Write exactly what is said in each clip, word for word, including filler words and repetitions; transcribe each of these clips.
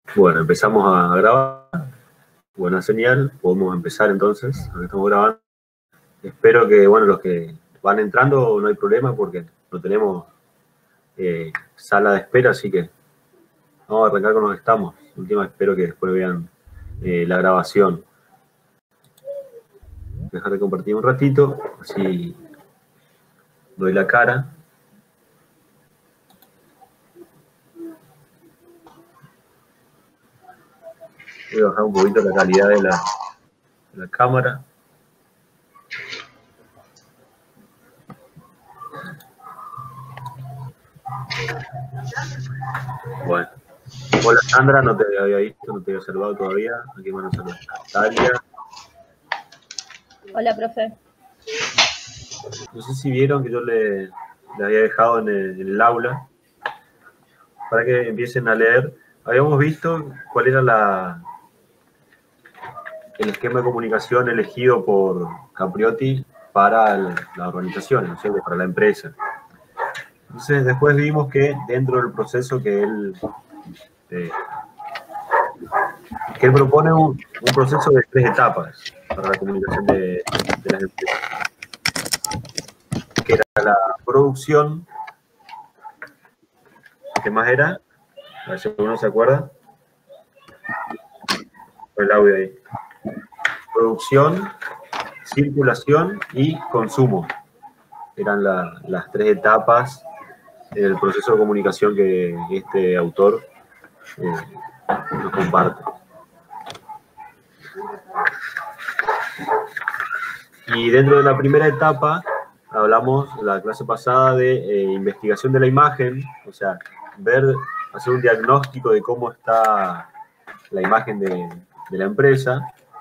Bueno, empezamos a grabar. Buena señal. Podemos empezar entonces. Ahora estamos grabando. Espero que, bueno, los que van entrando no hay problema porque no tenemos eh, sala de espera, así que vamos a arrancar con los que estamos. Última, espero que después vean eh, la grabación. Dejar de compartir un ratito, así doy la cara. Voy a bajar un poquito la calidad de la, de la cámara. Bueno. Hola Sandra, no te había visto, no te había saludado todavía. Aquí van a saludar Natalia. Hola, profe. No sé si vieron que yo le, le había dejado en el, en el aula para que empiecen a leer. Habíamos visto cuál era la, el esquema de comunicación elegido por Capriotti para el, la organización, ¿no es cierto? Para la empresa. Entonces después vimos que dentro del proceso que él, eh, que él propone un, un proceso de tres etapas para la comunicación de, de las empresas. Que era la producción. ¿Qué más era? A ver si uno se acuerda. El audio ahí. Producción, circulación y consumo. Eran la, las tres etapas del proceso de comunicación que este autor eh, nos comparte. Y dentro de la primera etapa hablamos la clase pasada de eh, investigación de la imagen, o sea, ver, hacer un diagnóstico de cómo está la imagen de, de la empresa,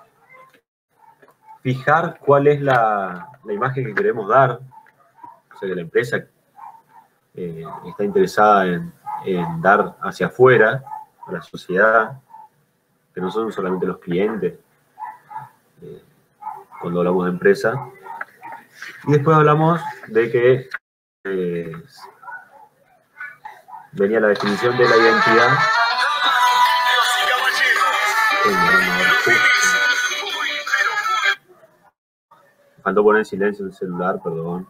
fijar cuál es la, la imagen que queremos dar, o sea, que la empresa eh, está interesada en, en dar hacia afuera, a la sociedad, que no son solamente los clientes, eh, cuando hablamos de empresa. Y después hablamos de que eh, venía la definición de la identidad. Me faltó poner en silencio el celular, perdón.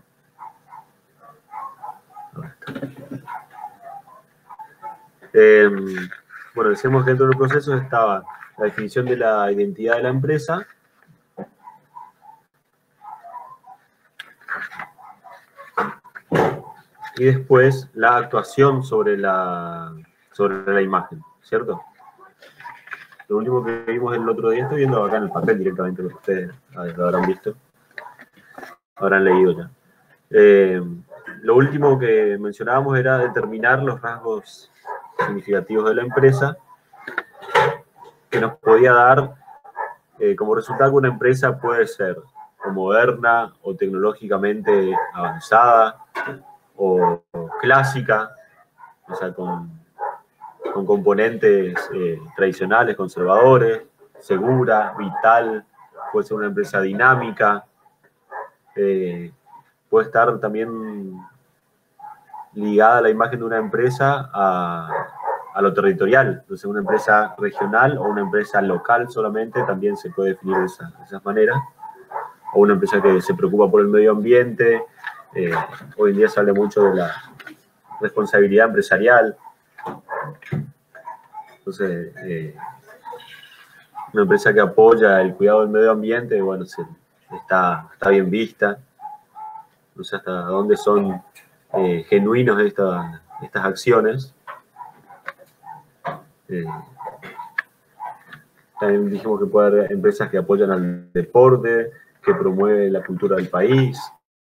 Eh, bueno, decíamos que dentro del proceso estaba la definición de la identidad de la empresa, y después la actuación sobre la, sobre la imagen, ¿cierto? Lo último que vimos el otro día, estoy viendo acá en el papel directamente, lo que ustedes lo habrán visto, habrán leído ya. Eh, lo último que mencionábamos era determinar los rasgos significativos de la empresa que nos podía dar eh, como resultado que una empresa puede ser o moderna o tecnológicamente avanzada o, o clásica, o sea, con, con componentes eh, tradicionales, conservadores, segura, vital, puede ser una empresa dinámica, eh, puede estar también ligada a la imagen de una empresa a, a lo territorial, entonces una empresa regional o una empresa local solamente también se puede definir de esa, de esa manera, o una empresa que se preocupa por el medio ambiente. Eh, hoy en día se habla mucho de la responsabilidad empresarial. Entonces, eh, una empresa que apoya el cuidado del medio ambiente, bueno, se, está, está bien vista. No sé hasta dónde son eh, genuinos esta, estas acciones. Eh, también dijimos que puede haber empresas que apoyan al deporte, que promueven la cultura del país,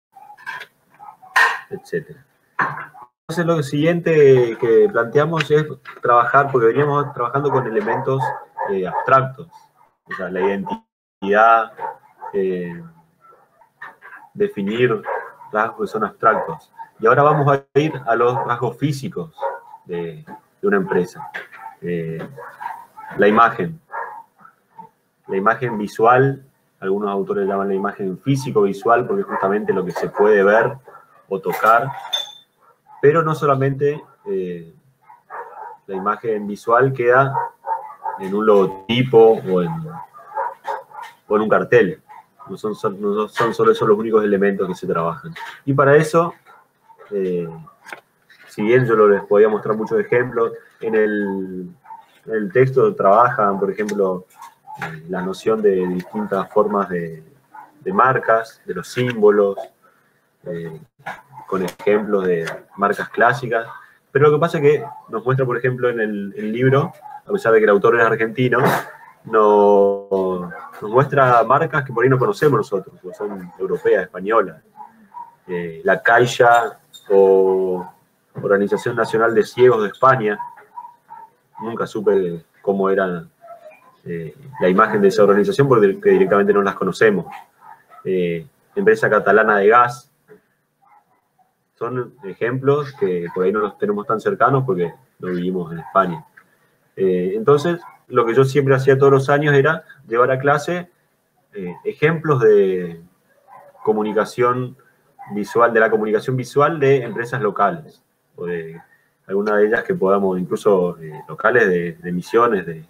etcétera. Entonces lo siguiente que planteamos es trabajar, porque veníamos trabajando con elementos eh, abstractos, o sea, la identidad, eh, definir rasgos que son abstractos. Y ahora vamos a ir a los rasgos físicos de, de una empresa. Eh, la imagen. La imagen visual, algunos autores llaman la imagen físico-visual porque es justamente lo que se puede ver o tocar. Pero no solamente eh, la imagen visual queda en un logotipo o en, o en un cartel. No son, son, no son solo esos los únicos elementos que se trabajan. Y para eso, eh, si bien yo les podía mostrar muchos ejemplos, en el, en el texto trabajan, por ejemplo, eh, la noción de distintas formas de, de marcas, de los símbolos, eh, con ejemplos de marcas clásicas. Pero lo que pasa es que nos muestra, por ejemplo, en el, el libro, a pesar de que el autor es argentino, no, nos muestra marcas que por ahí no conocemos nosotros, porque son europeas, españolas. Eh, la Caixa o Organización Nacional de Ciegos de España. Nunca supe cómo era eh, la imagen de esa organización porque directamente no las conocemos. Eh, empresa catalana de gas. Son ejemplos que por ahí no los tenemos tan cercanos porque no vivimos en España. Eh, entonces, lo que yo siempre hacía todos los años era llevar a clase eh, ejemplos de comunicación visual, de la comunicación visual de empresas locales, o de alguna de ellas que podamos, incluso eh, locales de, de misiones de,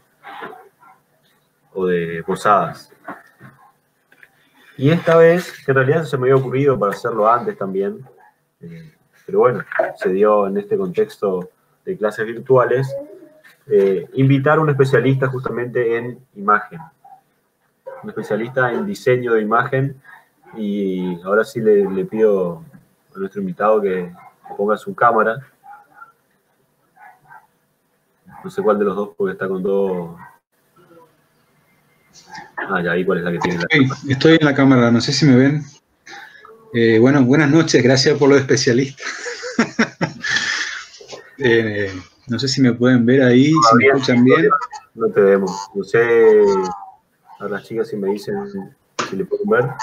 o de posadas. Y esta vez, que en realidad se me había ocurrido para hacerlo antes también, eh, pero bueno, se dio en este contexto de clases virtuales, eh, invitar a un especialista justamente en imagen, un especialista en diseño de imagen, y ahora sí le, le pido a nuestro invitado que ponga su cámara. No sé cuál de los dos, porque está con dos... Ah, ya vi cuál es la que tiene la cámara. Estoy en la cámara, no sé si me ven. Eh, bueno, buenas noches, gracias por lo de especialista. eh, no sé si me pueden ver ahí, no, si me bien, escuchan bien. No te vemos. No sé a las chicas si me dicen si le pueden ver.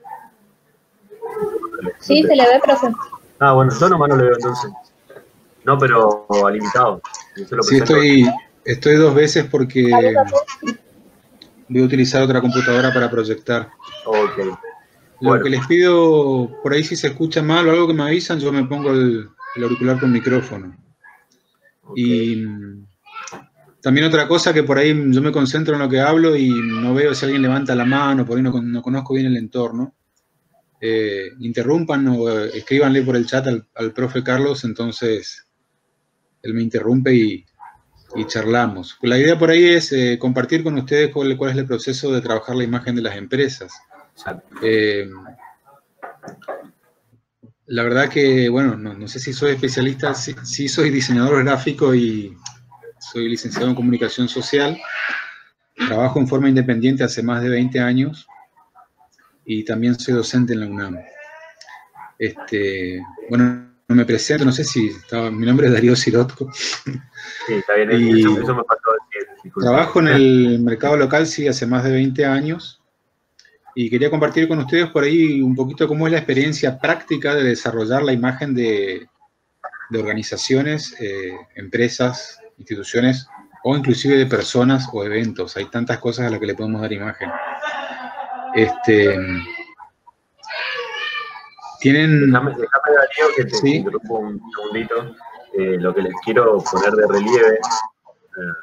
Sí, no se le ve, profe. Ah, bueno, yo nomás no le veo entonces. No, pero al invitado. Sí, estoy, estoy dos veces porque voy a utilizar otra computadora para proyectar. Ok. Lo bueno. que les pido, por ahí si se escucha mal o algo que me avisan, yo me pongo el, el auricular con micrófono. Okay. Y también otra cosa que por ahí yo me concentro en lo que hablo y no veo si alguien levanta la mano, por ahí no, no conozco bien el entorno. Eh, interrumpan o escríbanle por el chat al, al profe Carlos, entonces él me interrumpe y, y charlamos. La idea por ahí es eh, compartir con ustedes cuál, cuál es el proceso de trabajar la imagen de las empresas. Eh, la verdad que, bueno, no, no sé si soy especialista, sí, sí soy diseñador gráfico y soy licenciado en comunicación social. Trabajo en forma independiente hace más de veinte años y también soy docente en la UNAM. Este, bueno, me presento, no sé si estaba, mi nombre es Darío Sirotko. Sí, está bien, y eso, eso me faltó decir. Disculpa. Trabajo en el mercado local, sí, hace más de veinte años. Y quería compartir con ustedes por ahí un poquito cómo es la experiencia práctica de desarrollar la imagen de, de organizaciones, eh, empresas, instituciones, o inclusive de personas o eventos. Hay tantas cosas a las que le podemos dar imagen. Este, tienen... Déjame, déjame Darío, que te ¿Sí? interrumpo un segundito. Eh, lo que les quiero poner de relieve eh,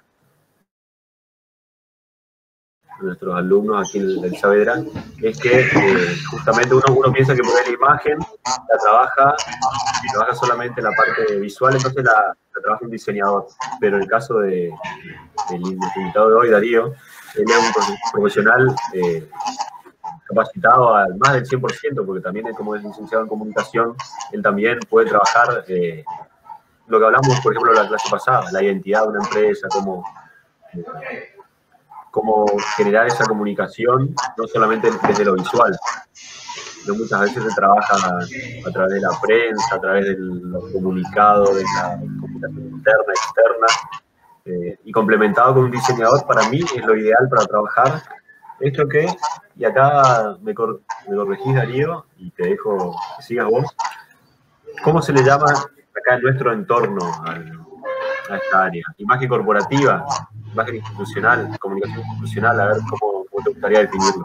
a nuestros alumnos aquí en el Saavedra es que eh, justamente uno, uno piensa que poner la imagen la trabaja, y trabaja solamente la parte visual, entonces la, la trabaja un diseñador. Pero en el caso de, del invitado de hoy, Darío, él es un profesional eh, capacitado al más del cien por ciento, porque también él, como es licenciado en comunicación, él también puede trabajar eh, lo que hablamos, por ejemplo, la clase pasada, la identidad de una empresa, cómo, eh, cómo generar esa comunicación, no solamente desde lo visual, sino muchas veces se trabaja a, a través de la prensa, a través de los comunicados, de la comunicación interna, externa, eh, y complementado con un diseñador, para mí es lo ideal para trabajar. Esto que, y acá me, cor, me corregís, Darío, y te dejo que sigas vos, ¿cómo se le llama acá en nuestro entorno a, a esta área? Imagen corporativa, imagen institucional, comunicación institucional, a ver cómo, cómo te gustaría definirlo.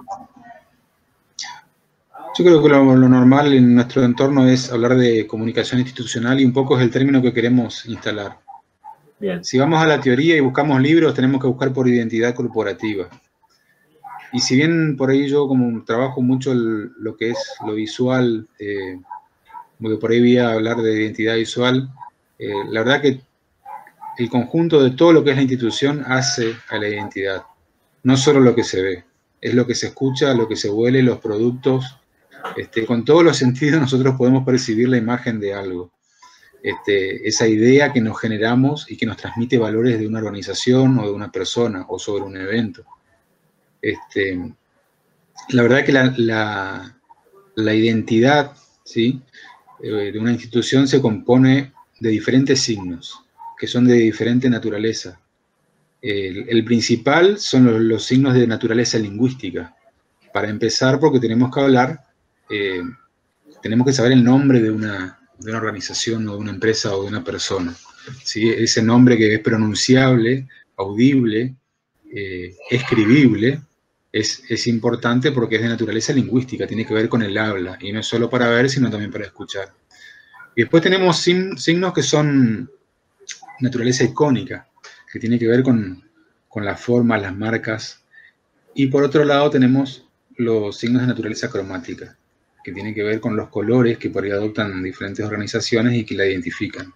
Yo creo que lo, lo normal en nuestro entorno es hablar de comunicación institucional y un poco es el término que queremos instalar. Bien. Si vamos a la teoría y buscamos libros, tenemos que buscar por identidad corporativa. Y si bien por ahí yo como trabajo mucho el, lo que es lo visual, eh, porque por ahí voy a hablar de identidad visual, eh, la verdad que el conjunto de todo lo que es la institución hace a la identidad. No solo lo que se ve, es lo que se escucha, lo que se huele, los productos. Este, con todos los sentidos nosotros podemos percibir la imagen de algo. Este, esa idea que nos generamos y que nos transmite valores de una organización o de una persona o sobre un evento. Este, la verdad que la, la, la identidad, ¿sí?, eh, de una institución se compone de diferentes signos, que son de diferente naturaleza. El, el principal son los, los signos de naturaleza lingüística. Para empezar, porque tenemos que hablar, eh, tenemos que saber el nombre de una, de una organización o de una empresa o de una persona, ¿sí? Ese nombre que es pronunciable, audible, eh, escribible, es, es importante porque es de naturaleza lingüística, tiene que ver con el habla, y no es solo para ver, sino también para escuchar. Y después tenemos sin, signos que son naturaleza icónica, que tiene que ver con, con las formas, las marcas. Y por otro lado tenemos los signos de naturaleza cromática, que tienen que ver con los colores que por ahí adoptan diferentes organizaciones y que la identifican.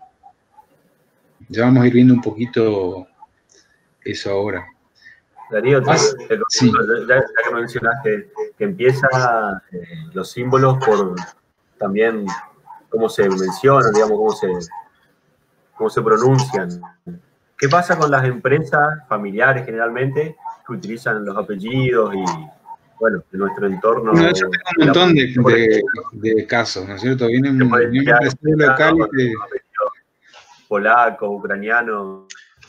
Ya vamos a ir viendo un poquito eso ahora. Darío, te, Más, te sí. ya, ya que mencionaste que empieza eh, los símbolos por también cómo se mencionan, digamos, cómo se, cómo se pronuncian. ¿Qué pasa con las empresas familiares generalmente que utilizan los apellidos y, bueno, en nuestro entorno? Bueno, yo tengo un montón de, de, de casos, ¿no es cierto? Viene un, viene un empresario local y te... Polaco, ucraniano.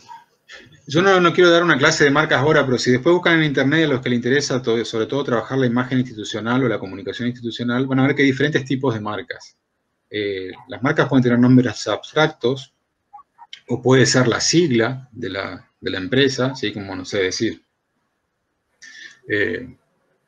Yo no, no quiero dar una clase de marcas ahora, pero si después buscan en internet a los que les interesa, todo, sobre todo trabajar la imagen institucional o la comunicación institucional, van a ver que hay diferentes tipos de marcas. Eh, las marcas pueden tener nombres abstractos, o puede ser la sigla de la, de la empresa, ¿sí? Como no sé decir. Eh,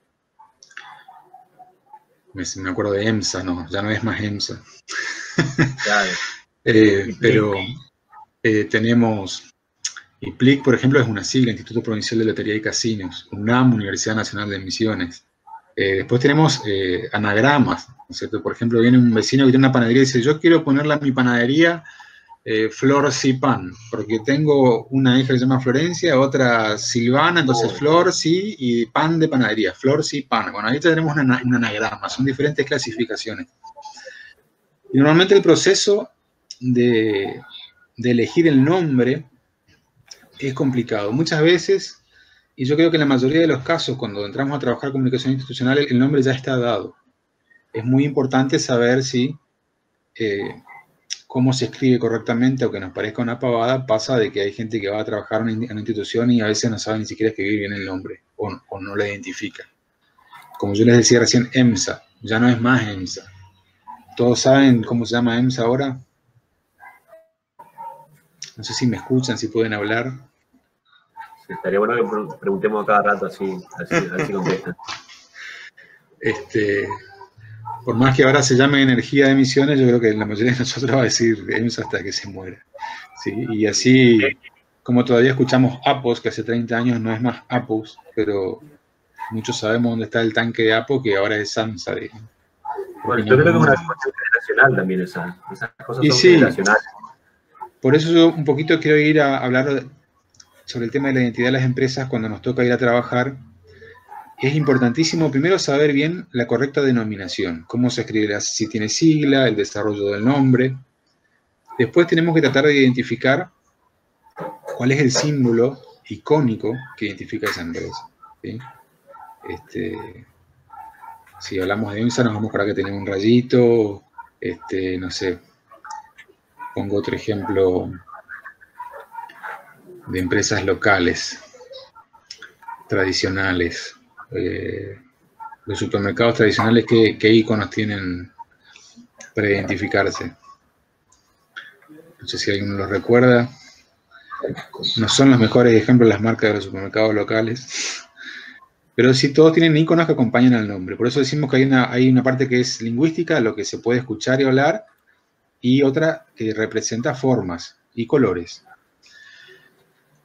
me, me acuerdo de EMSA, no, ya no es más EMSA. Claro. eh, pero eh, tenemos... I P L I C, por ejemplo, es una sigla, Instituto Provincial de Lotería y Casinos, UNAM, Universidad Nacional de Misiones. Eh, después tenemos eh, anagramas, ¿no es cierto? Por ejemplo, viene un vecino que tiene una panadería y dice, yo quiero ponerle a mi panadería eh, Flor Si Pan, porque tengo una hija que se llama Florencia, otra Silvana, entonces oh. Flor Si y Pan de panadería, Flor Si Pan. Bueno, ahí tenemos una, un anagrama, son diferentes clasificaciones. Y normalmente el proceso de, de elegir el nombre es complicado. Muchas veces, y yo creo que en la mayoría de los casos, cuando entramos a trabajar comunicación institucional, el nombre ya está dado. Es muy importante saber si eh, cómo se escribe correctamente, aunque nos parezca una pavada, pasa de que hay gente que va a trabajar en una institución y a veces no sabe ni siquiera escribir bien el nombre, o, o no la identifica. Como yo les decía recién, EMSA, ya no es más EMSA. ¿Todos saben cómo se llama EMSA ahora? No sé si me escuchan, si pueden hablar. Estaría bueno que preguntemos a cada rato así, así, así contestan. Este, por más que ahora se llame energía de emisiones, yo creo que la mayoría de nosotros va a decir EMSA hasta que se muera. ¿Sí? Y así, como todavía escuchamos APOS, que hace treinta años no es más APOS, pero muchos sabemos dónde está el tanque de APO, que ahora es SAMSA. Digamos. Bueno, yo creo que es una cuestión generacional también esa. Esas cosas son sí, generacionales. Por eso yo un poquito quiero ir a hablar sobre el tema de la identidad de las empresas cuando nos toca ir a trabajar. Es importantísimo primero saber bien la correcta denominación, cómo se escribe, si tiene sigla, el desarrollo del nombre. Después tenemos que tratar de identificar cuál es el símbolo icónico que identifica esa empresa. ¿Sí? Este, si hablamos de EMSA, nos vamos para que tenemos un rayito, este, no sé, pongo otro ejemplo de empresas locales, tradicionales. Eh, los supermercados tradicionales, ¿qué, qué iconos tienen para identificarse? No sé si alguien lo recuerda. No son los mejores ejemplos las marcas de los supermercados locales, pero sí todos tienen iconos que acompañan al nombre. Por eso decimos que hay una, hay una parte que es lingüística, lo que se puede escuchar y hablar, y otra que representa formas y colores.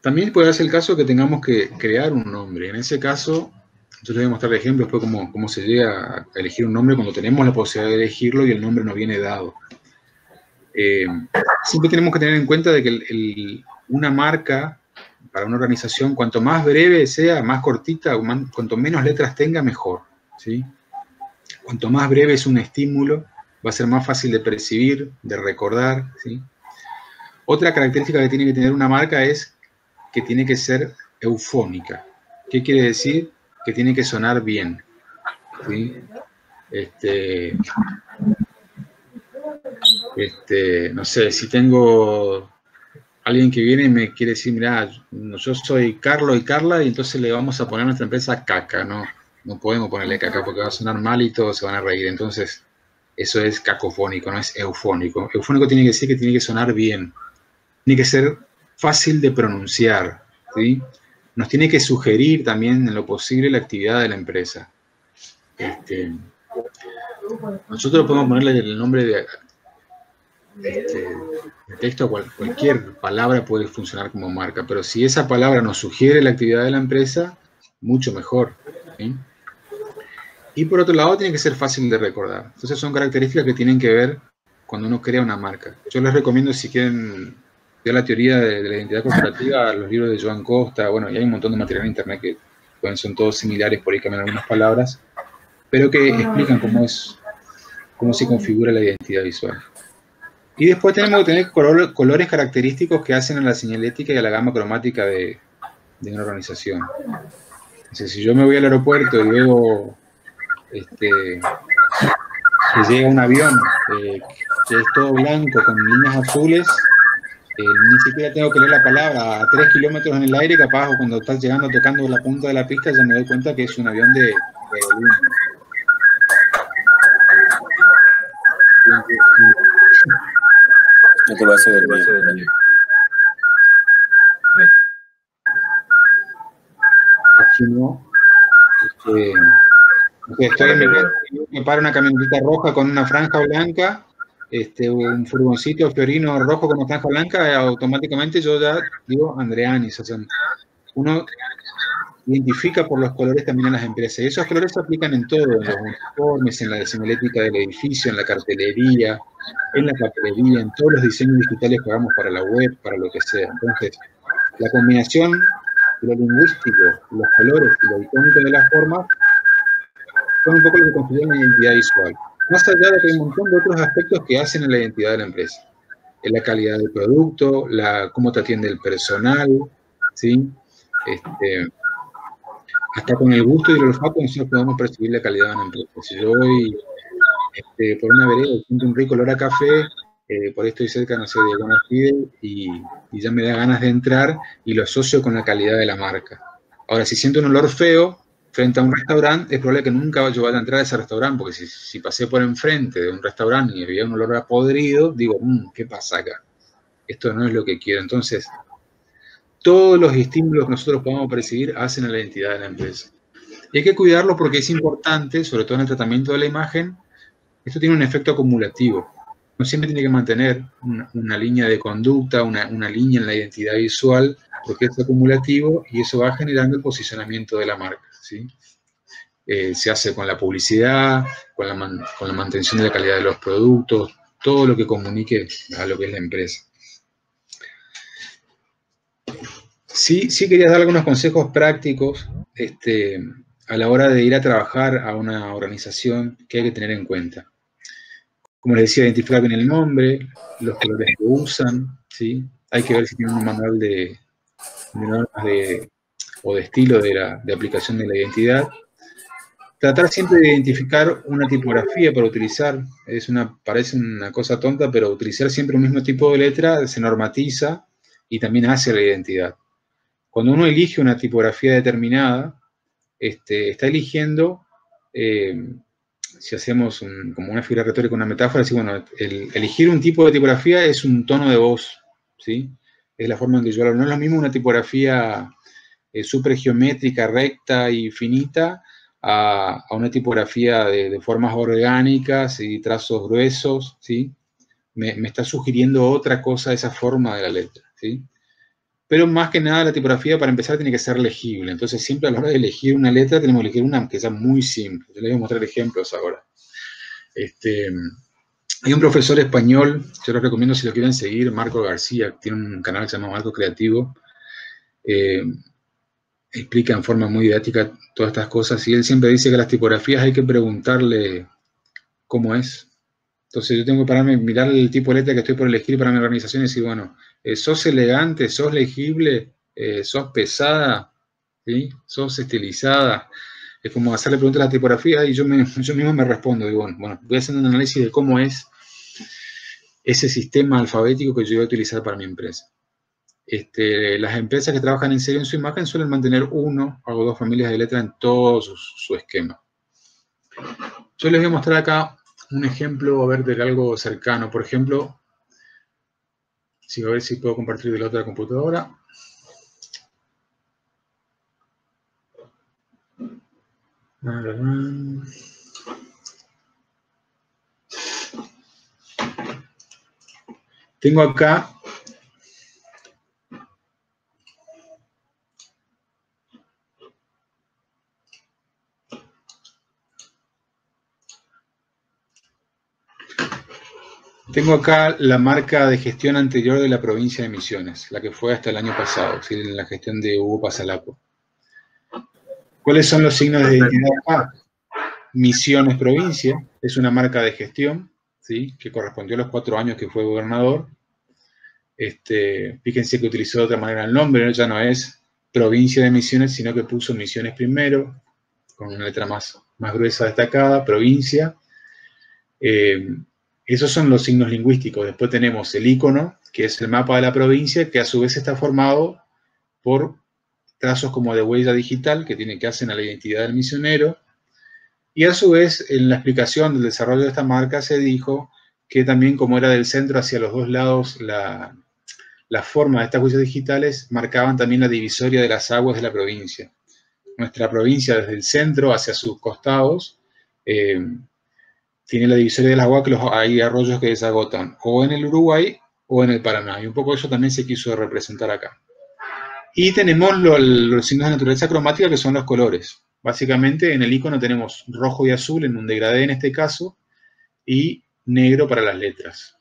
También puede darse el caso que tengamos que crear un nombre. En ese caso, yo les voy a mostrar el ejemplo después cómo, cómo se llega a elegir un nombre cuando tenemos la posibilidad de elegirlo y el nombre nos viene dado. Eh, siempre tenemos que tener en cuenta de que el, el, una marca para una organización, cuanto más breve sea, más cortita, más, cuanto menos letras tenga, mejor, ¿sí? Cuanto más breve es un estímulo, va a ser más fácil de percibir, de recordar, ¿sí? Otra característica que tiene que tener una marca es que tiene que ser eufónica. ¿Qué quiere decir? Que tiene que sonar bien, ¿sí? Este, este, no sé, si tengo alguien que viene y me quiere decir, mira, yo soy Carlos y Carla, y entonces le vamos a poner a nuestra empresa Caca, ¿no? No podemos ponerle Caca porque va a sonar mal y todos se van a reír. Entonces, eso es cacofónico, no es eufónico. Eufónico tiene que decir que tiene que sonar bien. Tiene que ser fácil de pronunciar, ¿sí? Nos tiene que sugerir también en lo posible la actividad de la empresa. Este, nosotros podemos ponerle el nombre de, este, de texto, cual, cualquier palabra puede funcionar como marca, pero si esa palabra nos sugiere la actividad de la empresa, mucho mejor, ¿sí? Y por otro lado, tiene que ser fácil de recordar. Entonces son características que tienen que ver cuando uno crea una marca. Yo les recomiendo, si quieren ver la teoría de, de la identidad corporativa, los libros de Joan Costa, bueno, y hay un montón de material en internet que pueden, son todos similares, por ahí cambian algunas palabras, pero que explican cómo es, cómo se configura la identidad visual. Y después tenemos que tener color, colores característicos que hacen a la señalética y a la gama cromática de, de una organización. Entonces, si yo me voy al aeropuerto y veo este, que llega un avión eh, que es todo blanco con líneas azules, eh, ni siquiera tengo que leer la palabra a tres kilómetros en el aire, capaz, o cuando estás llegando tocando la punta de la pista ya me doy cuenta que es un avión de aerolínea. No te vas a ver bien. Aquí no. Este, estoy en mi casa, me para una camionetita roja con una franja blanca, este, un furgoncito fiorino rojo con una franja blanca, automáticamente yo ya digo Andreanis. O sea, uno identifica por los colores también a las empresas. Y esos colores se aplican en todo, en los uniformes, en la señalética del edificio, en la cartelería, en la papelería, en todos los diseños digitales que hagamos para la web, para lo que sea. Entonces, la combinación de lo lingüístico, los colores y lo icónico de las formas son un poco lo que construyen la identidad visual. Más allá de que hay un montón de otros aspectos que hacen a la identidad de la empresa. Es la calidad del producto, la, cómo te atiende el personal, ¿sí? Este, hasta con el gusto y el olfato nosotros podemos percibir la calidad de una empresa. Si yo voy este, por una vereda y siento un rico olor a café, eh, por ahí estoy cerca, no sé, de Bonafide, y, y ya me da ganas de entrar y lo asocio con la calidad de la marca. Ahora, si siento un olor feo frente a un restaurante, es probable que nunca yo vaya a entrar a ese restaurante, porque si, si pasé por enfrente de un restaurante y había un olor a podrido, digo, mmm, ¿qué pasa acá? Esto no es lo que quiero. Entonces, todos los estímulos que nosotros podamos percibir hacen a la identidad de la empresa. Y hay que cuidarlo porque es importante, sobre todo en el tratamiento de la imagen, esto tiene un efecto acumulativo. Uno siempre tiene que mantener una, una línea de conducta, una, una línea en la identidad visual, porque es acumulativo y eso va generando el posicionamiento de la marca, ¿sí? Eh, se hace con la publicidad, con la, man, con la mantención de la calidad de los productos, todo lo que comunique a lo que es la empresa. Sí, sí quería dar algunos consejos prácticos este, a la hora de ir a trabajar a una organización que hay que tener en cuenta. Como les decía, identificar bien el nombre, los colores que usan, ¿sí? Hay que ver si tienen un manual de, de normas de, o de estilo de, la, de aplicación de la identidad. Tratar siempre de identificar una tipografía para utilizar. Es una, parece una cosa tonta, pero utilizar siempre un mismo tipo de letra se normatiza y también hace la identidad. Cuando uno elige una tipografía determinada, este, está eligiendo, eh, si hacemos un, como una figura retórica, una metáfora, así, bueno, el, elegir un tipo de tipografía es un tono de voz, ¿sí? Es la forma en que yo hablo. No es lo mismo una tipografía eh, súper geométrica, recta y finita, a, a una tipografía de, de formas orgánicas y trazos gruesos, ¿sí? Me, me está sugiriendo otra cosa esa forma de la letra, ¿sí? pero más que nada la tipografía para empezar tiene que ser legible. Entonces siempre a la hora de elegir una letra tenemos que elegir una que sea muy simple. Yo les voy a mostrar ejemplos ahora. Este, hay un profesor español, yo les recomiendo si lo quieren seguir, Marco García, tiene un canal que se llama Marco Creativo. Eh, explica en forma muy didáctica todas estas cosas y él siempre dice que a las tipografías hay que preguntarle cómo es. Entonces yo tengo que pararme, mirar el tipo de letra que estoy por elegir para mi organización y decir, bueno, eh, ¿sos elegante? ¿Sos legible? Eh, ¿Sos pesada? ¿Sí? ¿Sos estilizada? Es como hacerle preguntas a la tipografía y yo, me, yo mismo me respondo. Digo, bueno, bueno, voy haciendo un análisis de cómo es ese sistema alfabético que yo voy a utilizar para mi empresa. Este, las empresas que trabajan en serio en su imagen suelen mantener uno o dos familias de letra en todo su, su esquema. Yo les voy a mostrar acá un ejemplo, a ver, de algo cercano. Por ejemplo, si a ver si puedo compartir de la otra computadora. Tengo acá Tengo acá la marca de gestión anterior de la provincia de Misiones, la que fue hasta el año pasado, ¿sí? En la gestión de Hugo Pasalapo. ¿Cuáles son los signos de identidad acá? Misiones Provincia, es una marca de gestión, ¿sí? Que correspondió a los cuatro años que fue gobernador. Este, fíjense que utilizó de otra manera el nombre, ¿no? Ya no es Provincia de Misiones, sino que puso Misiones primero, con una letra más, más gruesa destacada, provincia. Eh, esos son los signos lingüísticos. Después tenemos el icono, que es el mapa de la provincia, que a su vez está formado por trazos como de huella digital, que, tiene, que hacen a la identidad del misionero. Y a su vez, en la explicación del desarrollo de esta marca se dijo que también, como era del centro hacia los dos lados, la, la forma de estas huellas digitales marcaban también la divisoria de las aguas de la provincia. Nuestra provincia, desde el centro hacia sus costados, eh, tiene la divisoria del agua, que los, hay arroyos que desagotan o en el Uruguay o en el Paraná. Y un poco eso también se quiso representar acá. Y tenemos lo, los signos de naturaleza cromática, que son los colores. Básicamente, en el icono tenemos rojo y azul, en un degradé en este caso, y negro para las letras.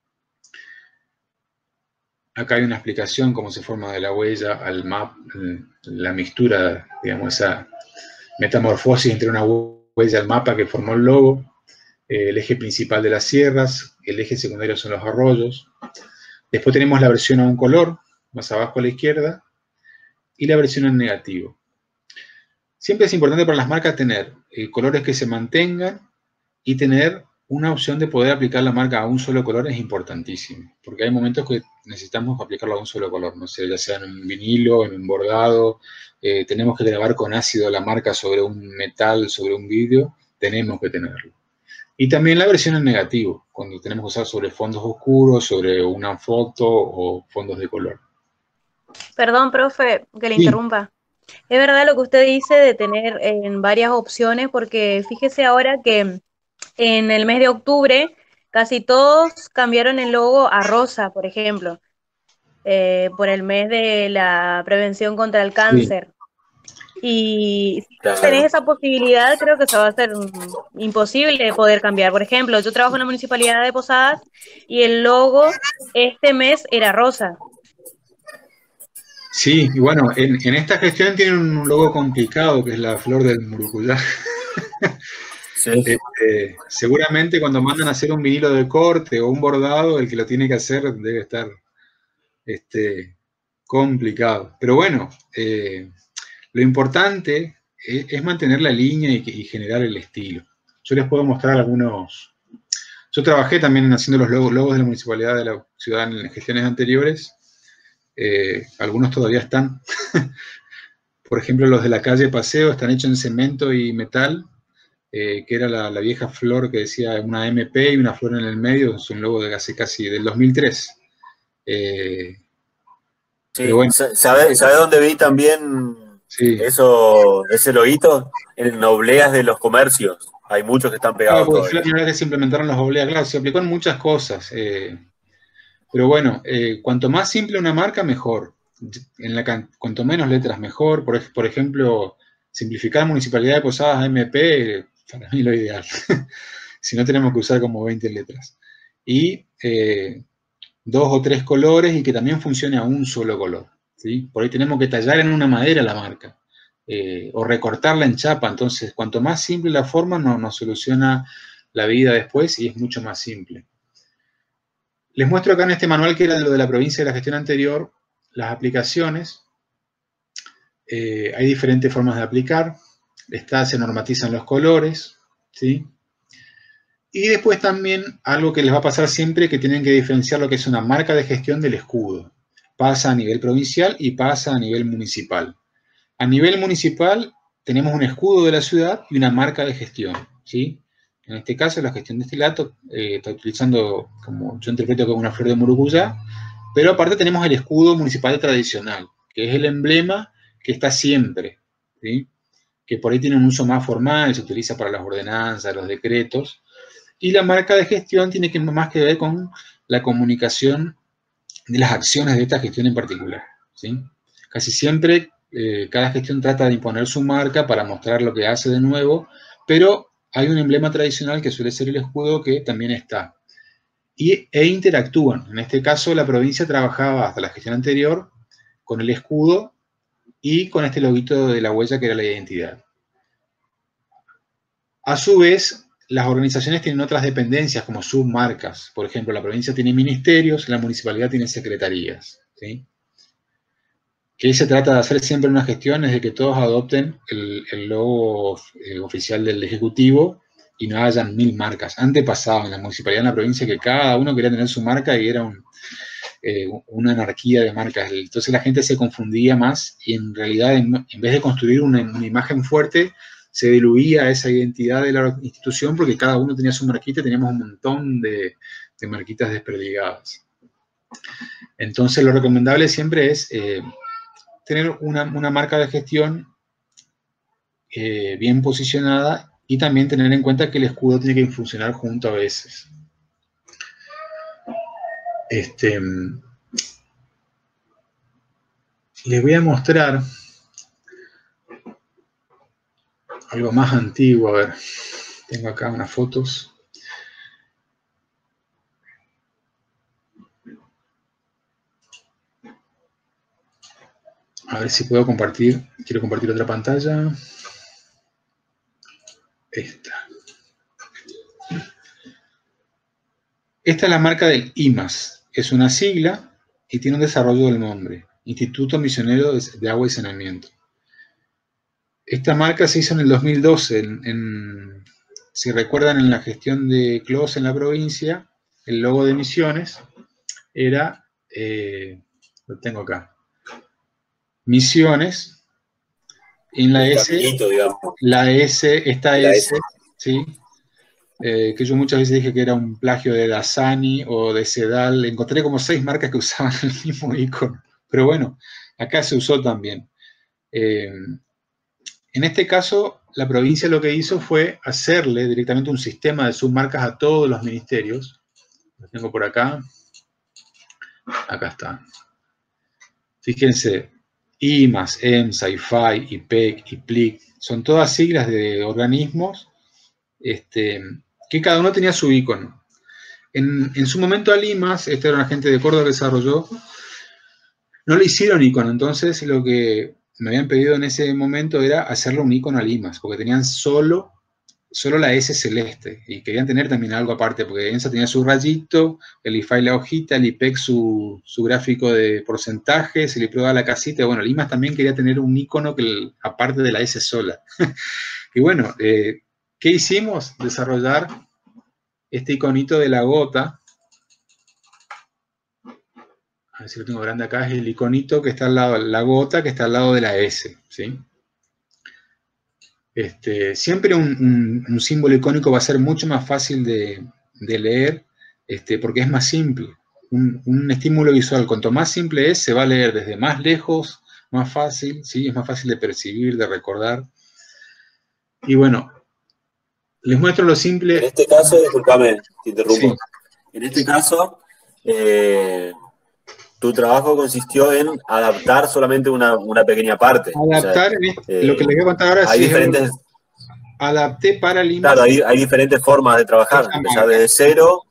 Acá hay una explicación cómo se forma de la huella al map, la mixtura, digamos, esa metamorfosis entre una huella al mapa que formó el logo. El eje principal de las sierras, el eje secundario son los arroyos. Después tenemos la versión a un color, más abajo a la izquierda, y la versión en negativo. Siempre es importante para las marcas tener eh, colores que se mantengan y tener una opción de poder aplicar la marca a un solo color es importantísimo, porque hay momentos que necesitamos aplicarlo a un solo color, no sé, ya sea en un vinilo, en un bordado, eh, tenemos que grabar con ácido la marca sobre un metal, sobre un vidrio, tenemos que tenerlo. Y también la versión en negativo, cuando tenemos que usar sobre fondos oscuros, sobre una foto o fondos de color. Perdón, profe, que le Sí. interrumpa. Es verdad lo que usted dice de tener en varias opciones, porque fíjese ahora que en el mes de octubre casi todos cambiaron el logo a rosa, por ejemplo, eh, por el mes de la prevención contra el cáncer. Sí. Y si Claro. tenés esa posibilidad, creo que se va a hacer um, imposible poder cambiar. Por ejemplo, yo trabajo en la municipalidad de Posadas y el logo este mes era rosa. Sí, y bueno, en, en esta gestión tienen un logo complicado, que es la flor del murucuyá. Sí. Este, seguramente cuando mandan a hacer un vinilo de corte o un bordado, el que lo tiene que hacer debe estar este, complicado. Pero bueno, eh, lo importante es, es mantener la línea y, y generar el estilo. Yo les puedo mostrar algunos. Yo trabajé también haciendo los logos, logos de la municipalidad de la ciudad en gestiones anteriores. Eh, algunos todavía están. Por ejemplo, los de la calle Paseo están hechos en cemento y metal, eh, que era la, la vieja flor que decía una M P y una flor en el medio. Es un logo de casi, casi del dos mil tres. Eh, Sí, pero bueno. ¿sabe, ¿sabe dónde vi también Sí. eso, ese loguito? En obleas de los comercios. Hay muchos que están pegados. Claro, porque todavía. fue la primera vez que se implementaron las obleas. Claro, se aplicó en muchas cosas. Eh, pero bueno, eh, cuanto más simple una marca, mejor. en la, cuanto menos letras mejor. Por, por ejemplo, simplificar Municipalidad de Posadas a M P, para mí lo ideal. Si no, tenemos que usar como veinte letras. Y eh, dos o tres colores y que también funcione a un solo color, ¿sí? Por ahí tenemos que tallar en una madera la marca, eh, o recortarla en chapa. Entonces, cuanto más simple la forma, nos, nos soluciona la vida después y es mucho más simple. Les muestro acá en este manual, que era lo de la provincia de la gestión anterior, las aplicaciones. Eh, hay diferentes formas de aplicar. Está, se normatizan los colores, ¿sí? Y después también algo que les va a pasar siempre, que tienen que diferenciar lo que es una marca de gestión del escudo. Pasa a nivel provincial y pasa a nivel municipal. A nivel municipal tenemos un escudo de la ciudad y una marca de gestión, ¿sí? En este caso, la gestión de destilato eh, está utilizando, como yo interpreto, como una flor de murucuyá, pero aparte tenemos el escudo municipal tradicional, que es el emblema que está siempre, ¿sí? Que por ahí tiene un uso más formal, se utiliza para las ordenanzas, los decretos, y la marca de gestión tiene que más que ver con la comunicación de las acciones de esta gestión en particular, ¿sí? Casi siempre eh, cada gestión trata de imponer su marca para mostrar lo que hace de nuevo, pero hay un emblema tradicional que suele ser el escudo, que también está. Y, e interactúan. En este caso, la provincia trabajaba hasta la gestión anterior con el escudo y con este loguito de la huella, que era la identidad. A su vez, las organizaciones tienen otras dependencias como submarcas. Por ejemplo, la provincia tiene ministerios, la municipalidad tiene secretarías, ¿sí? Que se trata de hacer siempre una gestión es de que todos adopten el, el logo eh, oficial del Ejecutivo y no hayan mil marcas. Antes pasaba en la municipalidad, en la provincia, que cada uno quería tener su marca y era un, eh, una anarquía de marcas. Entonces la gente se confundía más y en realidad, en, en vez de construir una, una imagen fuerte, se diluía esa identidad de la institución, porque cada uno tenía su marquita y teníamos un montón de, de marquitas desperdigadas. Entonces lo recomendable siempre es eh, tener una, una marca de gestión eh, bien posicionada, y también tener en cuenta que el escudo tiene que funcionar junto a veces. Este, les voy a mostrar algo más antiguo. A ver, tengo acá unas fotos. A ver si puedo compartir. Quiero compartir otra pantalla. Esta. Esta es la marca del I M A S. Es una sigla y tiene un desarrollo del nombre: Instituto Misionero de Agua y Saneamiento. Esta marca se hizo en el dos mil doce. En, en, si recuerdan, en la gestión de Clos en la provincia, el logo de Misiones era, eh, lo tengo acá, Misiones. En la S, la S, esta la S, S, ¿sí? Eh, que yo muchas veces dije que era un plagio de Dasani o de Sedal. Encontré como seis marcas que usaban el mismo icono. Pero bueno, acá se usó también. Eh, en este caso, la provincia lo que hizo fue hacerle directamente un sistema de submarcas a todos los ministerios. Lo tengo por acá. Acá está. Fíjense. I M A S, EMSA, I F A I, I P E C, I P L I C, son todas siglas de organismos este, que cada uno tenía su icono. En, en su momento al I M A S, este era un agente de Córdoba que desarrolló, no le hicieron icono. Entonces lo que me habían pedido en ese momento era hacerle un icono al I M A S, porque tenían solo, solo la S celeste, y querían tener también algo aparte, porque EMSA tenía su rayito, el I F A I la hojita, el I P E C su, su gráfico de porcentajes, el I P R O la casita. Bueno, el I M A S también quería tener un icono que el, aparte de la S sola. Y bueno, eh, ¿qué hicimos? Desarrollar este iconito de la gota. A ver si lo tengo grande acá. Es el iconito que está al lado, la gota que está al lado de la S, ¿sí? Este, siempre un, un, un símbolo icónico va a ser mucho más fácil de, de leer, este, porque es más simple. Un, un estímulo visual, cuanto más simple es, se va a leer desde más lejos, más fácil, ¿sí? Es más fácil de percibir, de recordar. Y bueno, les muestro lo simple. En este caso, discúlpame, te interrumpo. Sí. En este caso, eh, tu trabajo consistió en adaptar solamente una, una pequeña parte. Adaptar, o sea, eh, lo que les voy a contar ahora hay sí diferentes, es adapté para la claro, imagen. hay, hay diferentes formas de trabajar. Empezar desde cero,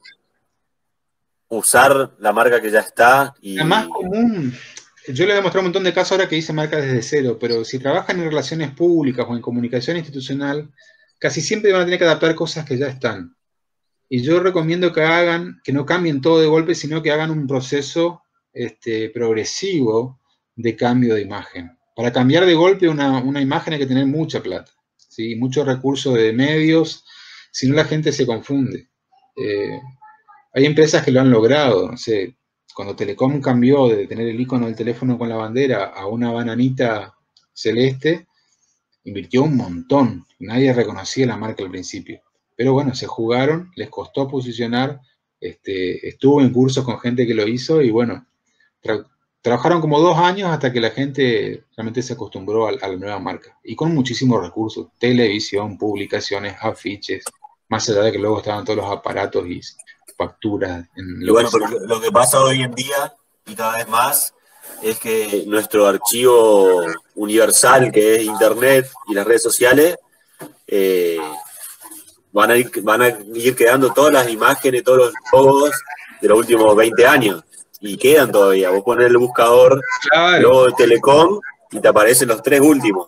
usar la marca que ya está. Y... La más común, yo le he demostrado un montón de casos ahora que hice marcas desde cero, pero si trabajan en relaciones públicas o en comunicación institucional, casi siempre van a tener que adaptar cosas que ya están. Y yo recomiendo que hagan, que no cambien todo de golpe, sino que hagan un proceso este, progresivo de cambio de imagen. Para cambiar de golpe una, una imagen hay que tener mucha plata, ¿sí? Muchos recursos de medios, si no la gente se confunde. Eh, hay empresas que lo han logrado, no sé, cuando Telecom cambió de tener el icono del teléfono con la bandera a una bananita celeste, invirtió un montón, nadie reconocía la marca al principio. Pero bueno, se jugaron, les costó posicionar, este, estuvo en cursos con gente que lo hizo y bueno, tra trabajaron como dos años hasta que la gente realmente se acostumbró a, a la nueva marca. Y con muchísimos recursos, televisión, publicaciones, afiches, más allá de que luego estaban todos los aparatos y facturas. En y bueno, pero lo que pasa hoy en día, y cada vez más, es que nuestro archivo universal, que es Internet y las redes sociales, eh, van, a ir, van a ir quedando todas las imágenes, todos los logos de los últimos veinte años. Y quedan todavía. Vos ponés el buscador, claro, logo de Telecom, y te aparecen los tres últimos.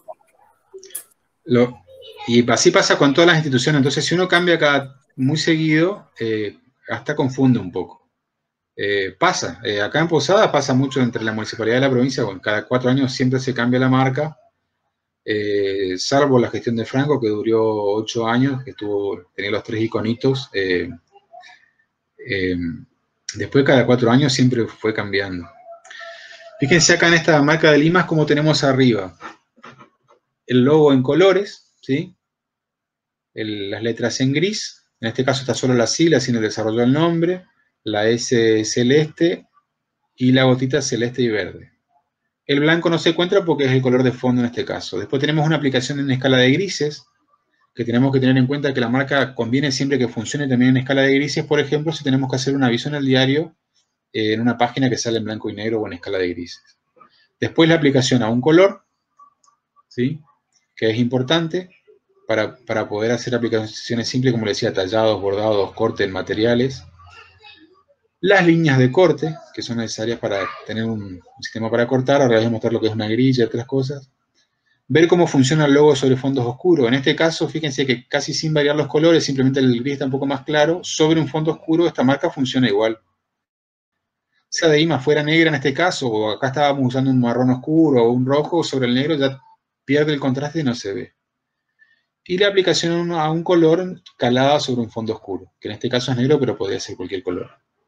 Lo, y así pasa con todas las instituciones. Entonces, si uno cambia cada muy seguido, eh, hasta confunde un poco. Eh, pasa, eh, acá en Posada pasa mucho entre la municipalidad y la provincia, bueno, cada cuatro años siempre se cambia la marca, eh, salvo la gestión de Franco, que duró ocho años, que estuvo, tenía los tres iconitos, eh, eh, después cada cuatro años siempre fue cambiando. Fíjense acá en esta marca de Limas como tenemos arriba el logo en colores, ¿sí? El, las letras en gris, en este caso está solo la sigla sin el desarrollo del nombre, la S celeste y la gotita celeste y verde. El blanco no se encuentra porque es el color de fondo en este caso. Después tenemos una aplicación en escala de grises, que tenemos que tener en cuenta que la marca conviene siempre que funcione también en escala de grises, por ejemplo, si tenemos que hacer un aviso en el diario, eh, en una página que sale en blanco y negro o en escala de grises. Después la aplicación a un color, ¿sí? Que es importante para, para poder hacer aplicaciones simples, como le decía, tallados, bordados, corte en materiales. Las líneas de corte, que son necesarias para tener un, un sistema para cortar. Ahora les voy a mostrar lo que es una grilla y otras cosas. Ver cómo funciona el logo sobre fondos oscuros. En este caso, fíjense que casi sin variar los colores, simplemente el gris está un poco más claro. Sobre un fondo oscuro, esta marca funciona igual. Sea de IMA fuera negra en este caso, o acá estábamos usando un marrón oscuro o un rojo, sobre el negro ya pierde el contraste y no se ve. Y la aplicación a un color calada sobre un fondo oscuro, que en este caso es negro, pero podría ser cualquier color.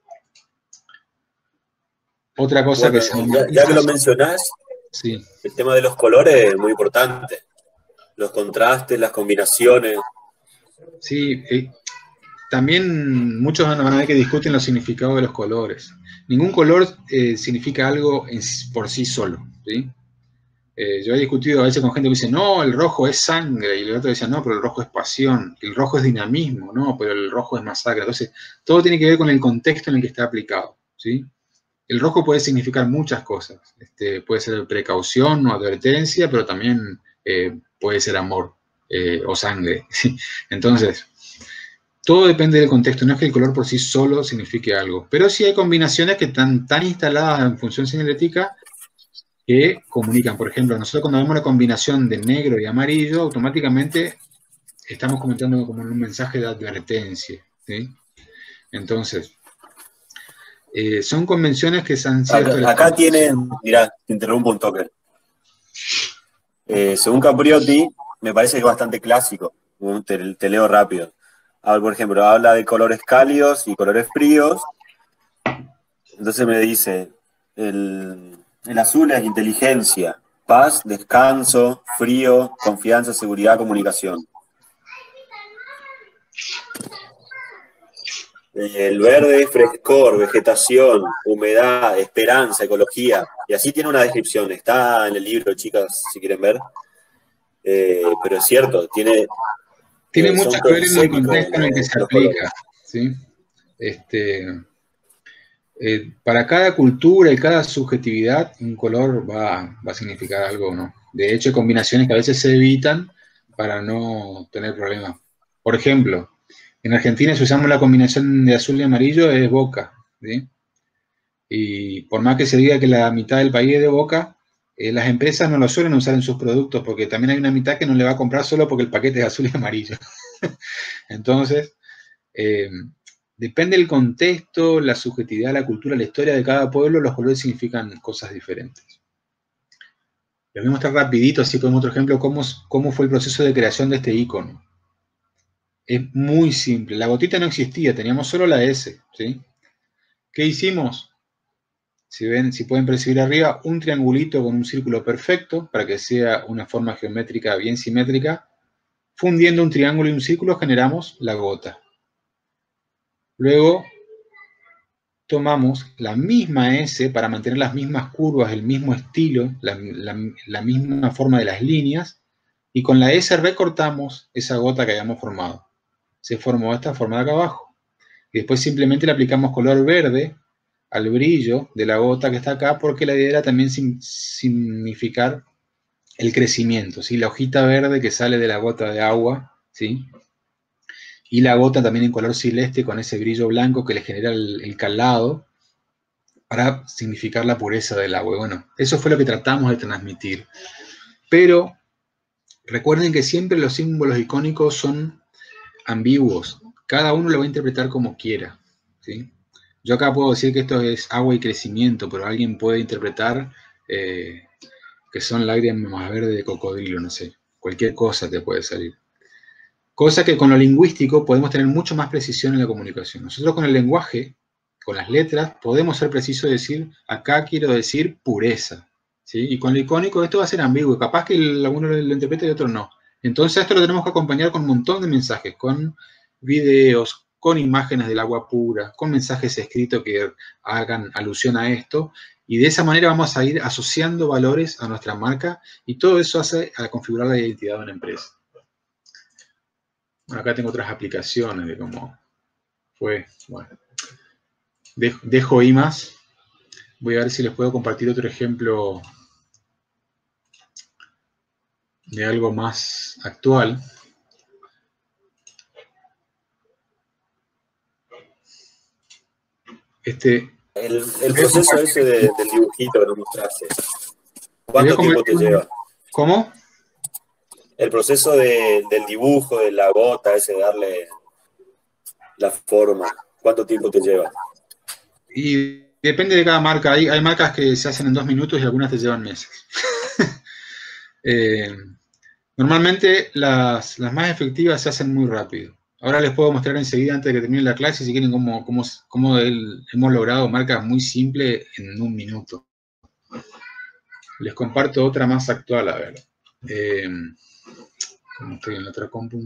Otra cosa bueno, que se... Ya, ya que lo mencionás, sí. El tema de los colores es muy importante. Los contrastes, las combinaciones. Sí, eh, también muchos van a ver que discuten los significados de los colores. Ningún color eh, significa algo en, por sí solo, ¿sí? Eh, yo he discutido a veces con gente que dice, no, el rojo es sangre, y el otro dice, no, pero el rojo es pasión, el rojo es dinamismo, no, pero el rojo es masacre. Entonces, todo tiene que ver con el contexto en el que está aplicado, ¿sí? El rojo puede significar muchas cosas. Este, puede ser precaución o advertencia, pero también eh, puede ser amor eh, o sangre. Entonces, todo depende del contexto. No es que el color por sí solo signifique algo. Pero sí hay combinaciones que están tan instaladas en función señalética que comunican. Por ejemplo, nosotros cuando vemos la combinación de negro y amarillo, automáticamente estamos comentando como un mensaje de advertencia, ¿sí? Entonces... Eh, son convenciones que se han sido... Acá, acá tienen, mirá, te interrumpo un toque. Eh, según Capriotti, me parece que es bastante clásico. Te, te leo rápido. Ahora, por ejemplo, habla de colores cálidos y colores fríos. Entonces me dice, el, el azul es inteligencia, paz, descanso, frío, confianza, seguridad, comunicación. El verde es frescor, vegetación, humedad, esperanza, ecología. Y así tiene una descripción. Está en el libro, chicas, si quieren ver. Eh, pero es cierto, tiene... Tiene eh, mucho que ver en el contexto en el que se aplica, ¿sí? Este, Eh, para cada cultura y cada subjetividad, un color va, va a significar algo o no. De hecho, hay combinaciones que a veces se evitan para no tener problemas. Por ejemplo, en Argentina, si usamos la combinación de azul y amarillo, es Boca, ¿sí? Y por más que se diga que la mitad del país es de Boca, eh, las empresas no lo suelen usar en sus productos, porque también hay una mitad que no le va a comprar solo porque el paquete es azul y amarillo. Entonces, eh, depende del contexto, la subjetividad, la cultura, la historia de cada pueblo, los colores significan cosas diferentes. Les voy a mostrar rapidito, así como otro ejemplo, cómo, cómo fue el proceso de creación de este icono. Es muy simple. La gotita no existía, teníamos solo la S, ¿sí? ¿Qué hicimos? Si ven, si pueden percibir arriba, un triangulito con un círculo perfecto, para que sea una forma geométrica bien simétrica. Fundiendo un triángulo y un círculo generamos la gota. Luego tomamos la misma S para mantener las mismas curvas, el mismo estilo, la, la, la misma forma de las líneas, y con la S recortamos esa gota que habíamos formado. Se formó esta forma de acá abajo. Y después simplemente le aplicamos color verde al brillo de la gota que está acá, porque la idea era también significar el crecimiento, ¿sí? La hojita verde que sale de la gota de agua, ¿sí? Y la gota también en color celeste con ese brillo blanco que le genera el, el calado para significar la pureza del agua. Bueno, eso fue lo que tratamos de transmitir. Pero recuerden que siempre los símbolos icónicos son ambiguos. Cada uno lo va a interpretar como quiera, ¿sí? Yo acá puedo decir que esto es agua y crecimiento, pero alguien puede interpretar eh, que son lágrimas verdes de cocodrilo, no sé. Cualquier cosa te puede salir. Cosa que con lo lingüístico podemos tener mucho más precisión en la comunicación. Nosotros con el lenguaje, con las letras, podemos ser precisos y decir, acá quiero decir pureza, ¿sí? Y con lo icónico esto va a ser ambiguo. Capaz que alguno lo interprete y otro no. Entonces esto lo tenemos que acompañar con un montón de mensajes, con videos, con imágenes del agua pura, con mensajes escritos que hagan alusión a esto, y de esa manera vamos a ir asociando valores a nuestra marca, y todo eso hace a configurar la identidad de una empresa. Bueno, acá tengo otras aplicaciones de cómo fue. Bueno, dejo, dejo I más. Voy a ver si les puedo compartir otro ejemplo de algo más actual. Este, el, el proceso ese de, del dibujito que nos mostraste, ¿cuánto tiempo te lleva? ¿Cómo? El proceso de, del dibujo, de la gota, ese de darle la forma, ¿cuánto tiempo te lleva? Y depende de cada marca. Hay, hay marcas que se hacen en dos minutos y algunas te llevan meses. eh, normalmente las, las más efectivas se hacen muy rápido. Ahora les puedo mostrar enseguida, antes de que termine la clase, si quieren, cómo, cómo, cómo el, hemos logrado marcas muy simples en un minuto. Les comparto otra más actual, a ver. Eh, como estoy en la otra compu.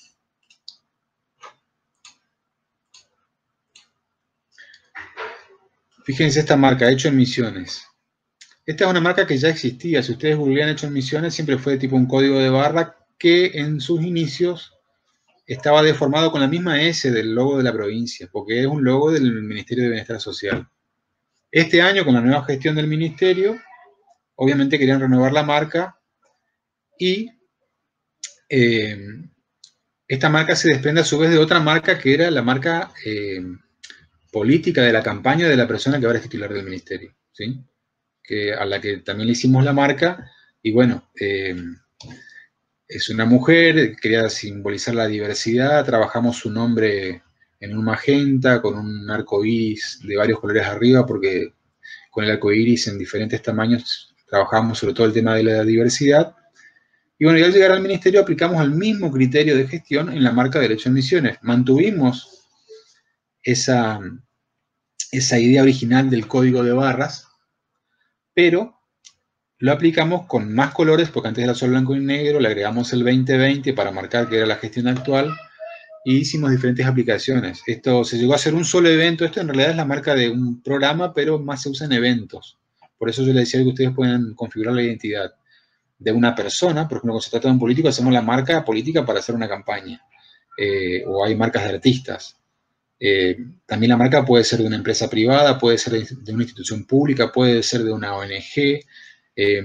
Fíjense esta marca, Hecho en Misiones. Esta es una marca que ya existía. Si ustedes googlean Hecho en Misiones, siempre fue tipo un código de barra que en sus inicios estaba deformado con la misma S del logo de la provincia, porque es un logo del Ministerio de Bienestar Social. Este año, con la nueva gestión del ministerio, obviamente querían renovar la marca y eh, esta marca se desprende a su vez de otra marca que era la marca eh, política de la campaña de la persona que ahora es titular del ministerio, ¿sí? Que, a la que también le hicimos la marca, y bueno, eh, es una mujer, quería simbolizar la diversidad, trabajamos su nombre en un magenta, con un arco iris de varios colores arriba, porque con el arco iris en diferentes tamaños trabajamos sobre todo el tema de la diversidad. Y bueno, y al llegar al ministerio aplicamos el mismo criterio de gestión en la marca de Hecho en Misiones. Mantuvimos esa, esa idea original del código de barras, pero lo aplicamos con más colores, porque antes era solo blanco y negro, le agregamos el veinte veinte para marcar que era la gestión actual, y hicimos diferentes aplicaciones. Esto se llegó a hacer un solo evento. Esto en realidad es la marca de un programa, pero más se usa en eventos. Por eso yo les decía que ustedes pueden configurar la identidad de una persona. Por ejemplo, cuando se trata de un político, hacemos la marca política para hacer una campaña. Eh, o hay marcas de artistas. Eh, también la marca puede ser de una empresa privada, puede ser de, de una institución pública, puede ser de una O N G. Eh,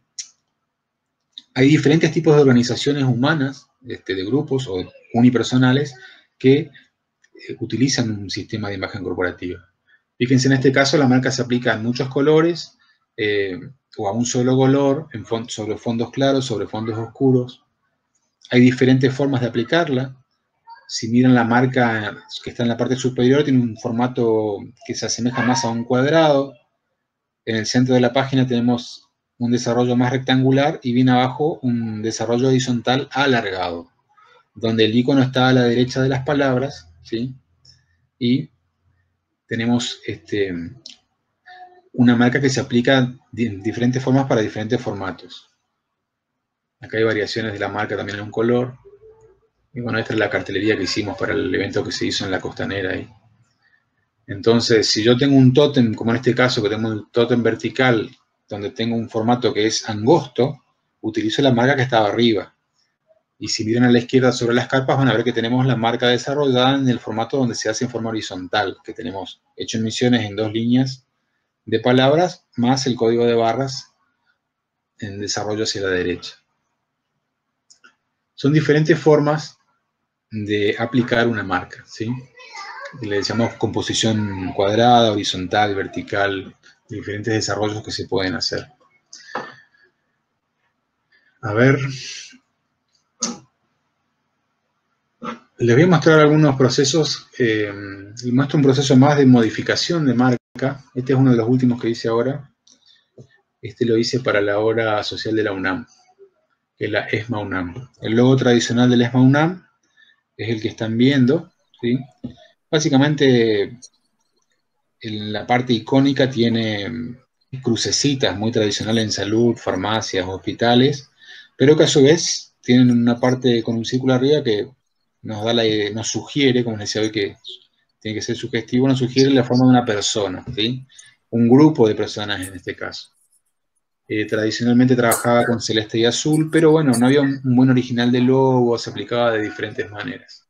hay diferentes tipos de organizaciones humanas, este, de grupos o unipersonales, que eh, utilizan un sistema de imagen corporativa. Fíjense, en este caso la marca se aplica en muchos colores, eh, o a un solo color, en fond sobre fondos claros, sobre fondos oscuros. Hay diferentes formas de aplicarla. Si miran la marca que está en la parte superior, tiene un formato que se asemeja más a un cuadrado. En el centro de la página tenemos un desarrollo más rectangular y bien abajo un desarrollo horizontal alargado, donde el icono está a la derecha de las palabras, ¿sí? Y tenemos este, una marca que se aplica de diferentes formas para diferentes formatos. Acá hay variaciones de la marca también en un color. Y bueno, esta es la cartelería que hicimos para el evento que se hizo en la Costanera ahí. Entonces, si yo tengo un tótem, como en este caso, que tengo un tótem vertical, donde tengo un formato que es angosto, utilizo la marca que estaba arriba. Y si miran a la izquierda sobre las carpas, van a ver que tenemos la marca desarrollada en el formato donde se hace en forma horizontal, que tenemos hecho en misiones en dos líneas de palabras, más el código de barras en desarrollo hacia la derecha. Son diferentes formas de aplicar una marca, ¿sí? Le llamamos composición cuadrada, horizontal, vertical, diferentes desarrollos que se pueden hacer. A ver. Les voy a mostrar algunos procesos. Eh, y muestro un proceso más de modificación de marca. Este es uno de los últimos que hice ahora. Este lo hice para la obra social de la UNAM, que es la ESMA UNAM. El logo tradicional de la ESMA UNAM es el que están viendo, ¿sí? Básicamente, en la parte icónica tiene crucecitas muy tradicionales en salud, farmacias, hospitales, pero que a su vez tienen una parte con un círculo arriba que nos, da la, nos sugiere, como les decía hoy, que tiene que ser sugestivo, nos sugiere la forma de una persona, ¿sí? Un grupo de personas en este caso. Eh, tradicionalmente trabajaba con celeste y azul, pero bueno, no había un, un buen original de logo, se aplicaba de diferentes maneras.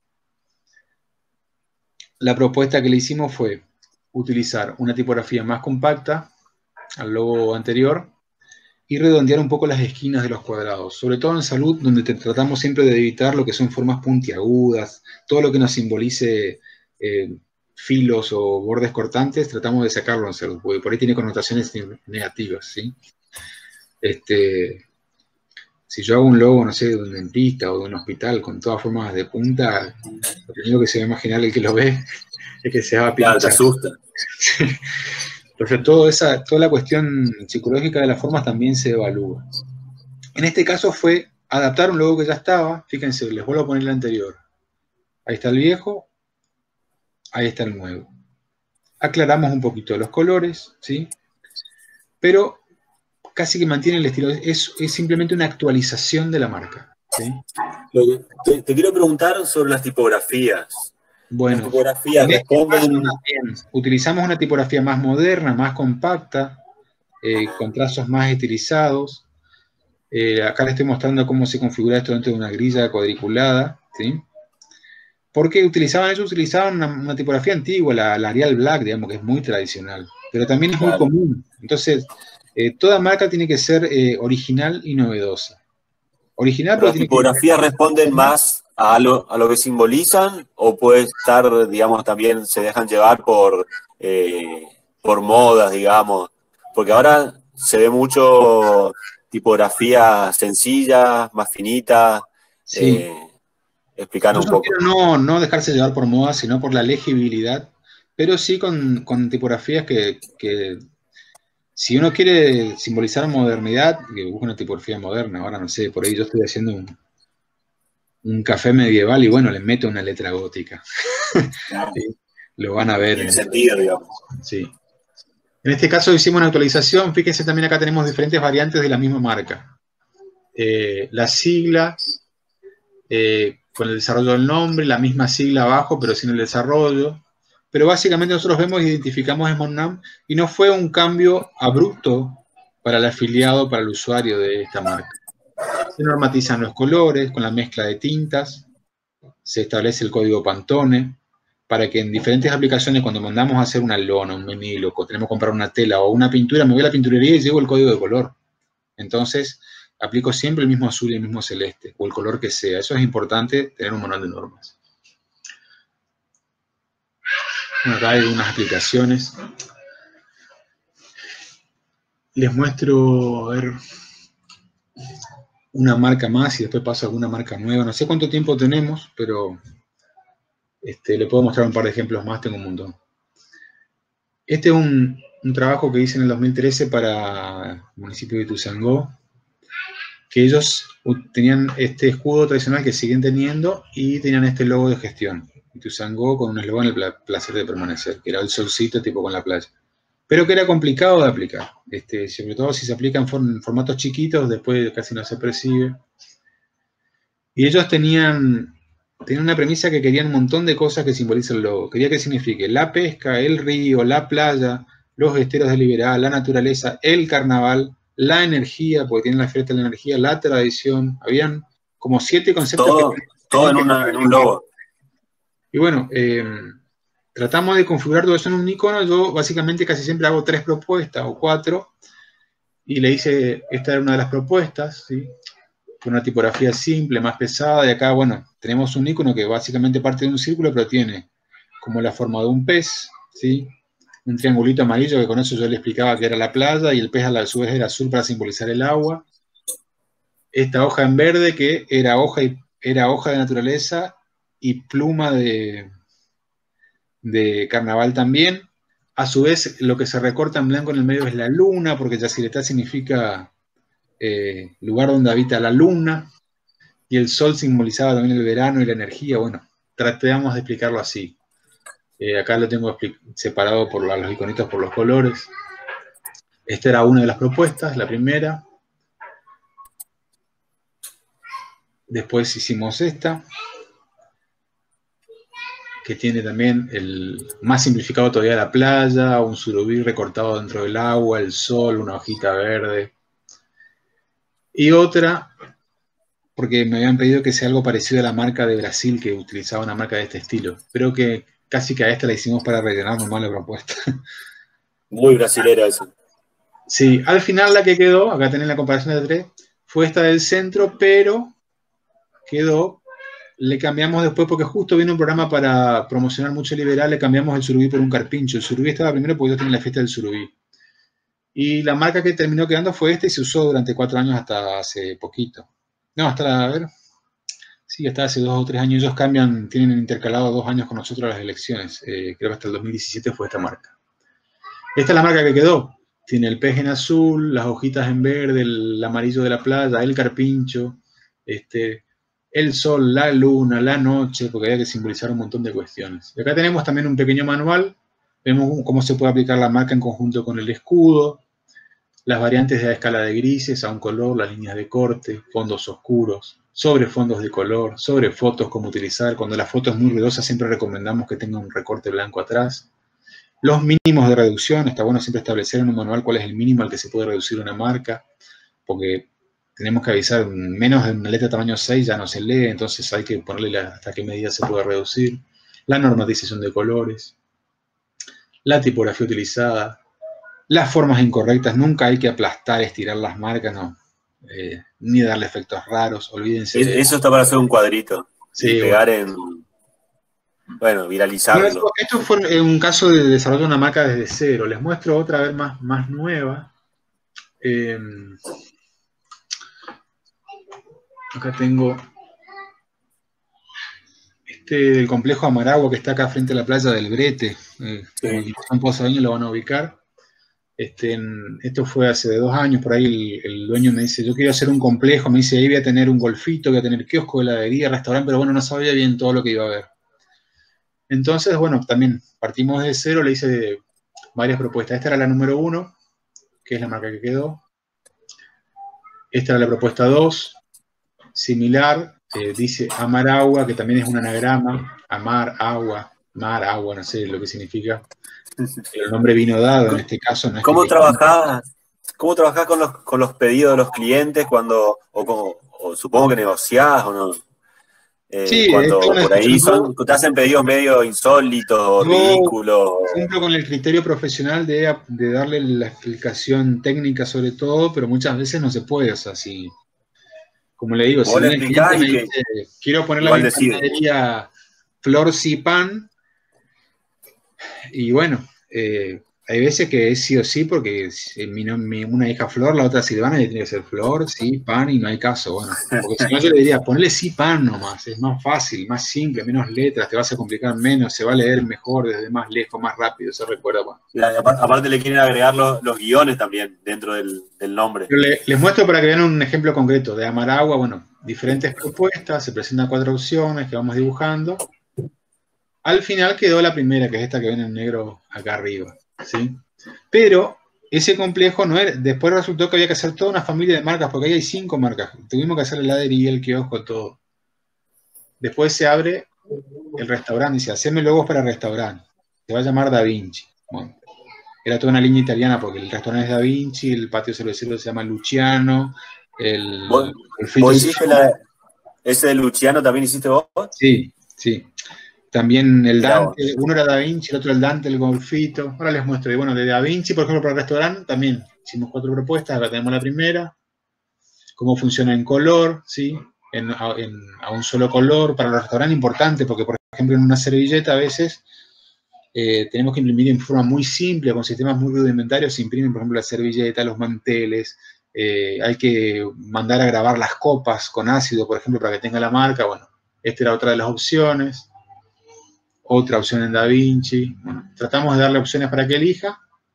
La propuesta que le hicimos fue utilizar una tipografía más compacta al logo anterior y redondear un poco las esquinas de los cuadrados, sobre todo en salud, donde te tratamos siempre de evitar lo que son formas puntiagudas, todo lo que nos simbolice eh, filos o bordes cortantes, tratamos de sacarlo en salud, porque por ahí tiene connotaciones negativas, ¿sí? Este, si yo hago un logo, no sé, de un dentista o de un hospital con todas formas de punta, lo primero que se va a imaginar el que lo ve es que se va a pinchar. Claro, te asusta. Entonces, toda, esa, toda la cuestión psicológica de las formas también se evalúa. En este caso fue adaptar un logo que ya estaba. Fíjense, les vuelvo a poner el anterior. Ahí está el viejo, ahí está el nuevo. Aclaramos un poquito los colores, ¿sí? Pero casi que mantiene el estilo. Es, es simplemente una actualización de la marca, ¿sí? Te, te quiero preguntar sobre las tipografías. Bueno, las tipografías en este responden... caso también utilizamos una tipografía más moderna, más compacta, eh, con trazos más estilizados. Eh, acá les estoy mostrando cómo se configura esto dentro de una grilla cuadriculada, ¿sí? Porque utilizaban eso, utilizaban una, una tipografía antigua, la, la Arial Black, digamos, que es muy tradicional, pero también es muy Claro. común. Entonces, eh, toda marca tiene que ser eh, original y novedosa. Original, ¿Pero las tiene tipografías que... responden más a lo, a lo que simbolizan o puede estar, digamos, también se dejan llevar por, eh, por modas, digamos? Porque ahora se ve mucho tipografía sencilla, más finita. Sí. Eh, explicar Yo un poco. sugiero no, no dejarse llevar por moda, sino por la legibilidad, pero sí con, con tipografías que, que, si uno quiere simbolizar modernidad, que busque una tipografía moderna. Ahora no sé, por ahí yo estoy haciendo un, un café medieval y bueno, le meto una letra gótica. Claro. ¿Sí? Lo van a ver. Tiene sentido, digamos. Sí. En este caso hicimos una actualización. Fíjense, también acá tenemos diferentes variantes de la misma marca. Eh, la sigla, eh, con el desarrollo del nombre, la misma sigla abajo, pero sin el desarrollo. Pero básicamente nosotros vemos e identificamos ESMA UNAM y no fue un cambio abrupto para el afiliado, para el usuario de esta marca. Se normatizan los colores con la mezcla de tintas, se establece el código Pantone para que en diferentes aplicaciones, cuando mandamos a hacer una lona, un vinilo, o tenemos que comprar una tela o una pintura, me voy a la pinturería y llevo el código de color. Entonces, aplico siempre el mismo azul y el mismo celeste, o el color que sea. Eso es importante, tener un manual de normas. Bueno, acá hay unas aplicaciones. Les muestro, a ver, una marca más y después paso a alguna marca nueva. No sé cuánto tiempo tenemos, pero este, le puedo mostrar un par de ejemplos más, tengo un montón. Este es un, un trabajo que hice en el dos mil trece para el municipio de Ituzaingó, que ellos tenían este escudo tradicional que siguen teniendo y tenían este logo de gestión. Ituzaingó con un eslogan, el placer de permanecer, que era el solcito tipo con la playa. Pero que era complicado de aplicar, este, sobre todo si se aplica en, form, en formatos chiquitos, después casi no se percibe. Y ellos tenían, tenían una premisa que querían un montón de cosas que simbolizan el logo. Quería que signifique la pesca, el río, la playa, los esteros de Liberal, la naturaleza, el carnaval, la energía, porque tienen la fiesta de la energía, la tradición. Habían como siete conceptos. Todo, que, todo en, una, en un logo. Y bueno, eh, tratamos de configurar todo eso en un icono. Yo básicamente casi siempre hago tres propuestas o cuatro. Y le hice, esta era una de las propuestas, ¿sí? Con una tipografía simple, más pesada. Y acá, bueno, tenemos un icono que básicamente parte de un círculo, pero tiene como la forma de un pez, ¿sí? Un triangulito amarillo, que con eso yo le explicaba que era la playa, y el pez a su vez era azul para simbolizar el agua. Esta hoja en verde, que era hoja, y, era hoja de naturaleza y pluma de, de carnaval también. A su vez, lo que se recorta en blanco en el medio es la luna, porque Yacyretá significa eh, lugar donde habita la luna, y el sol simbolizaba también el verano y la energía. Bueno, tratamos de explicarlo así. Eh, acá lo tengo separado por la, los iconitos por los colores. Esta era una de las propuestas, la primera. Después hicimos esta, que tiene también el más simplificado todavía la playa, un surubí recortado dentro del agua, el sol, una hojita verde. Y otra, porque me habían pedido que sea algo parecido a la marca de Brasil, que utilizaba una marca de este estilo. Pero que casi que a esta la hicimos para rellenar nomás la propuesta. Muy brasilera eso. Sí, al final la que quedó, acá tenés la comparación de tres, fue esta del centro, pero quedó, le cambiamos después porque justo vino un programa para promocionar mucho Liberal, le cambiamos el surubí por un carpincho. El surubí estaba primero porque yo tenía la fiesta del surubí. Y la marca que terminó quedando fue esta y se usó durante cuatro años hasta hace poquito. No, hasta, la, a ver, sí, hasta hace dos o tres años. Ellos cambian, tienen intercalado dos años con nosotros las elecciones. Eh, creo que hasta el dos mil diecisiete fue esta marca. Esta es la marca que quedó. Tiene el pez en azul, las hojitas en verde, el amarillo de la playa, el carpincho, este, el sol, la luna, la noche, porque había que simbolizar un montón de cuestiones. Y acá tenemos también un pequeño manual. Vemos cómo se puede aplicar la marca en conjunto con el escudo, las variantes de la escala de grises a un color, las líneas de corte, fondos oscuros, sobre fondos de color, sobre fotos, cómo utilizar. Cuando la foto es muy ruidosa siempre recomendamos que tenga un recorte blanco atrás. Los mínimos de reducción, está bueno siempre establecer en un manual cuál es el mínimo al que se puede reducir una marca, porque tenemos que avisar, menos de una letra tamaño seis ya no se lee, entonces hay que ponerle la, hasta qué medida se puede reducir. La normatización de colores, la tipografía utilizada, las formas incorrectas, nunca hay que aplastar, estirar las marcas, no, eh, ni darle efectos raros, olvídense. Eso está para hacer un cuadrito, sí, y pegar bueno. en... Bueno, viralizarlo. Esto, esto fue un caso de desarrollo de una marca desde cero. Les muestro otra vez más, más nueva. Eh, acá tengo este del complejo Amaragua que está acá frente a la playa del Brete. Eh, sí. En Posadeño lo van a ubicar. Este, en, esto fue hace dos años, por ahí el, el dueño me dice, yo quiero hacer un complejo, me dice, ahí voy a tener un golfito, voy a tener kiosco, heladería, restaurante, pero bueno, no sabía bien todo lo que iba a haber. Entonces, bueno, también partimos de cero, le hice varias propuestas. Esta era la número uno, que es la marca que quedó. Esta era la propuesta dos, similar, eh, dice amar agua, que también es un anagrama, amar, agua, mar, agua, no sé lo que significa. El nombre vino dado en este caso. No es ¿Cómo trabajás, ¿Cómo trabajás con los, con los pedidos de los clientes cuando, o, como, o supongo que negociás o no? Eh, Sí, cuando esto por ahí son, te hacen pedidos medio insólitos, Yo ridículos. cumplo con el criterio profesional de, de darle la explicación técnica sobre todo, pero muchas veces no se puede. O sea, si, como le digo, si Vos le viene el cliente explicás y y me que dice, quiero ponerle a igual mi decide. panadería Flor Si Pan, y bueno, eh, hay veces que es sí o sí, porque si mi, no- mi- una hija Flor, la otra Silvana, y tiene que ser Flor, sí, Pan, y no hay caso, bueno. Porque si no, yo le diría, ponle sí Pan nomás, es más fácil, más simple, menos letras, te vas a complicar menos, se va a leer mejor, desde más lejos, más rápido, se recuerda, bueno. Y aparte, aparte le quieren agregar los, los guiones también dentro del, del nombre. Pero le- les muestro para que vean un ejemplo concreto de Amaragua, bueno, diferentes propuestas, se presentan cuatro opciones que vamos dibujando. Al final quedó la primera, que es esta que ven en negro acá arriba, ¿sí? Pero ese complejo no era, después resultó que había que hacer toda una familia de marcas, porque ahí hay cinco marcas. Tuvimos que hacer la heladería, el kiosco, todo. Después se abre el restaurante, dice, haceme logos para restaurante. Se va a llamar Da Vinci. Bueno, era toda una línea italiana, porque el restaurante es Da Vinci, el patio cervecero se llama Luciano, el, ¿Vos, el frito vos se hiciste llama... la, ese de Luciano también hiciste vos? Sí, sí. También el Mirá Dante, vos. uno era Da Vinci, el otro el Dante, el Golfito. Ahora les muestro. Y bueno, de Da Vinci, por ejemplo, para el restaurante, también hicimos cuatro propuestas. Acá tenemos la primera. Cómo funciona en color, ¿sí? En, a, en, a un solo color. Para los restaurantes importante, porque, por ejemplo, en una servilleta a veces eh, tenemos que imprimir en forma muy simple, con sistemas muy rudimentarios. Se imprimen, por ejemplo, la servilleta, los manteles. Eh, hay que mandar a grabar las copas con ácido, por ejemplo, para que tenga la marca. Bueno, esta era otra de las opciones. Otra opción en Da Vinci. Bueno, tratamos de darle opciones para que elija.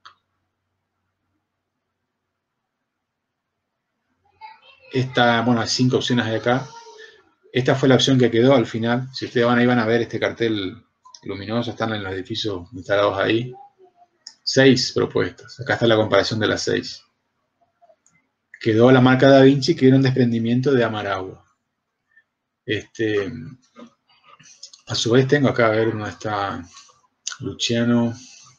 Esta, bueno, hay cinco opciones de acá. Esta fue la opción que quedó al final. Si ustedes van ahí van a ver este cartel luminoso, están en los edificios instalados ahí. Seis propuestas. Acá está la comparación de las seis. Quedó la marca Da Vinci, que era un desprendimiento de Amaragua. Este, a su vez tengo acá, a ver dónde está Luciano.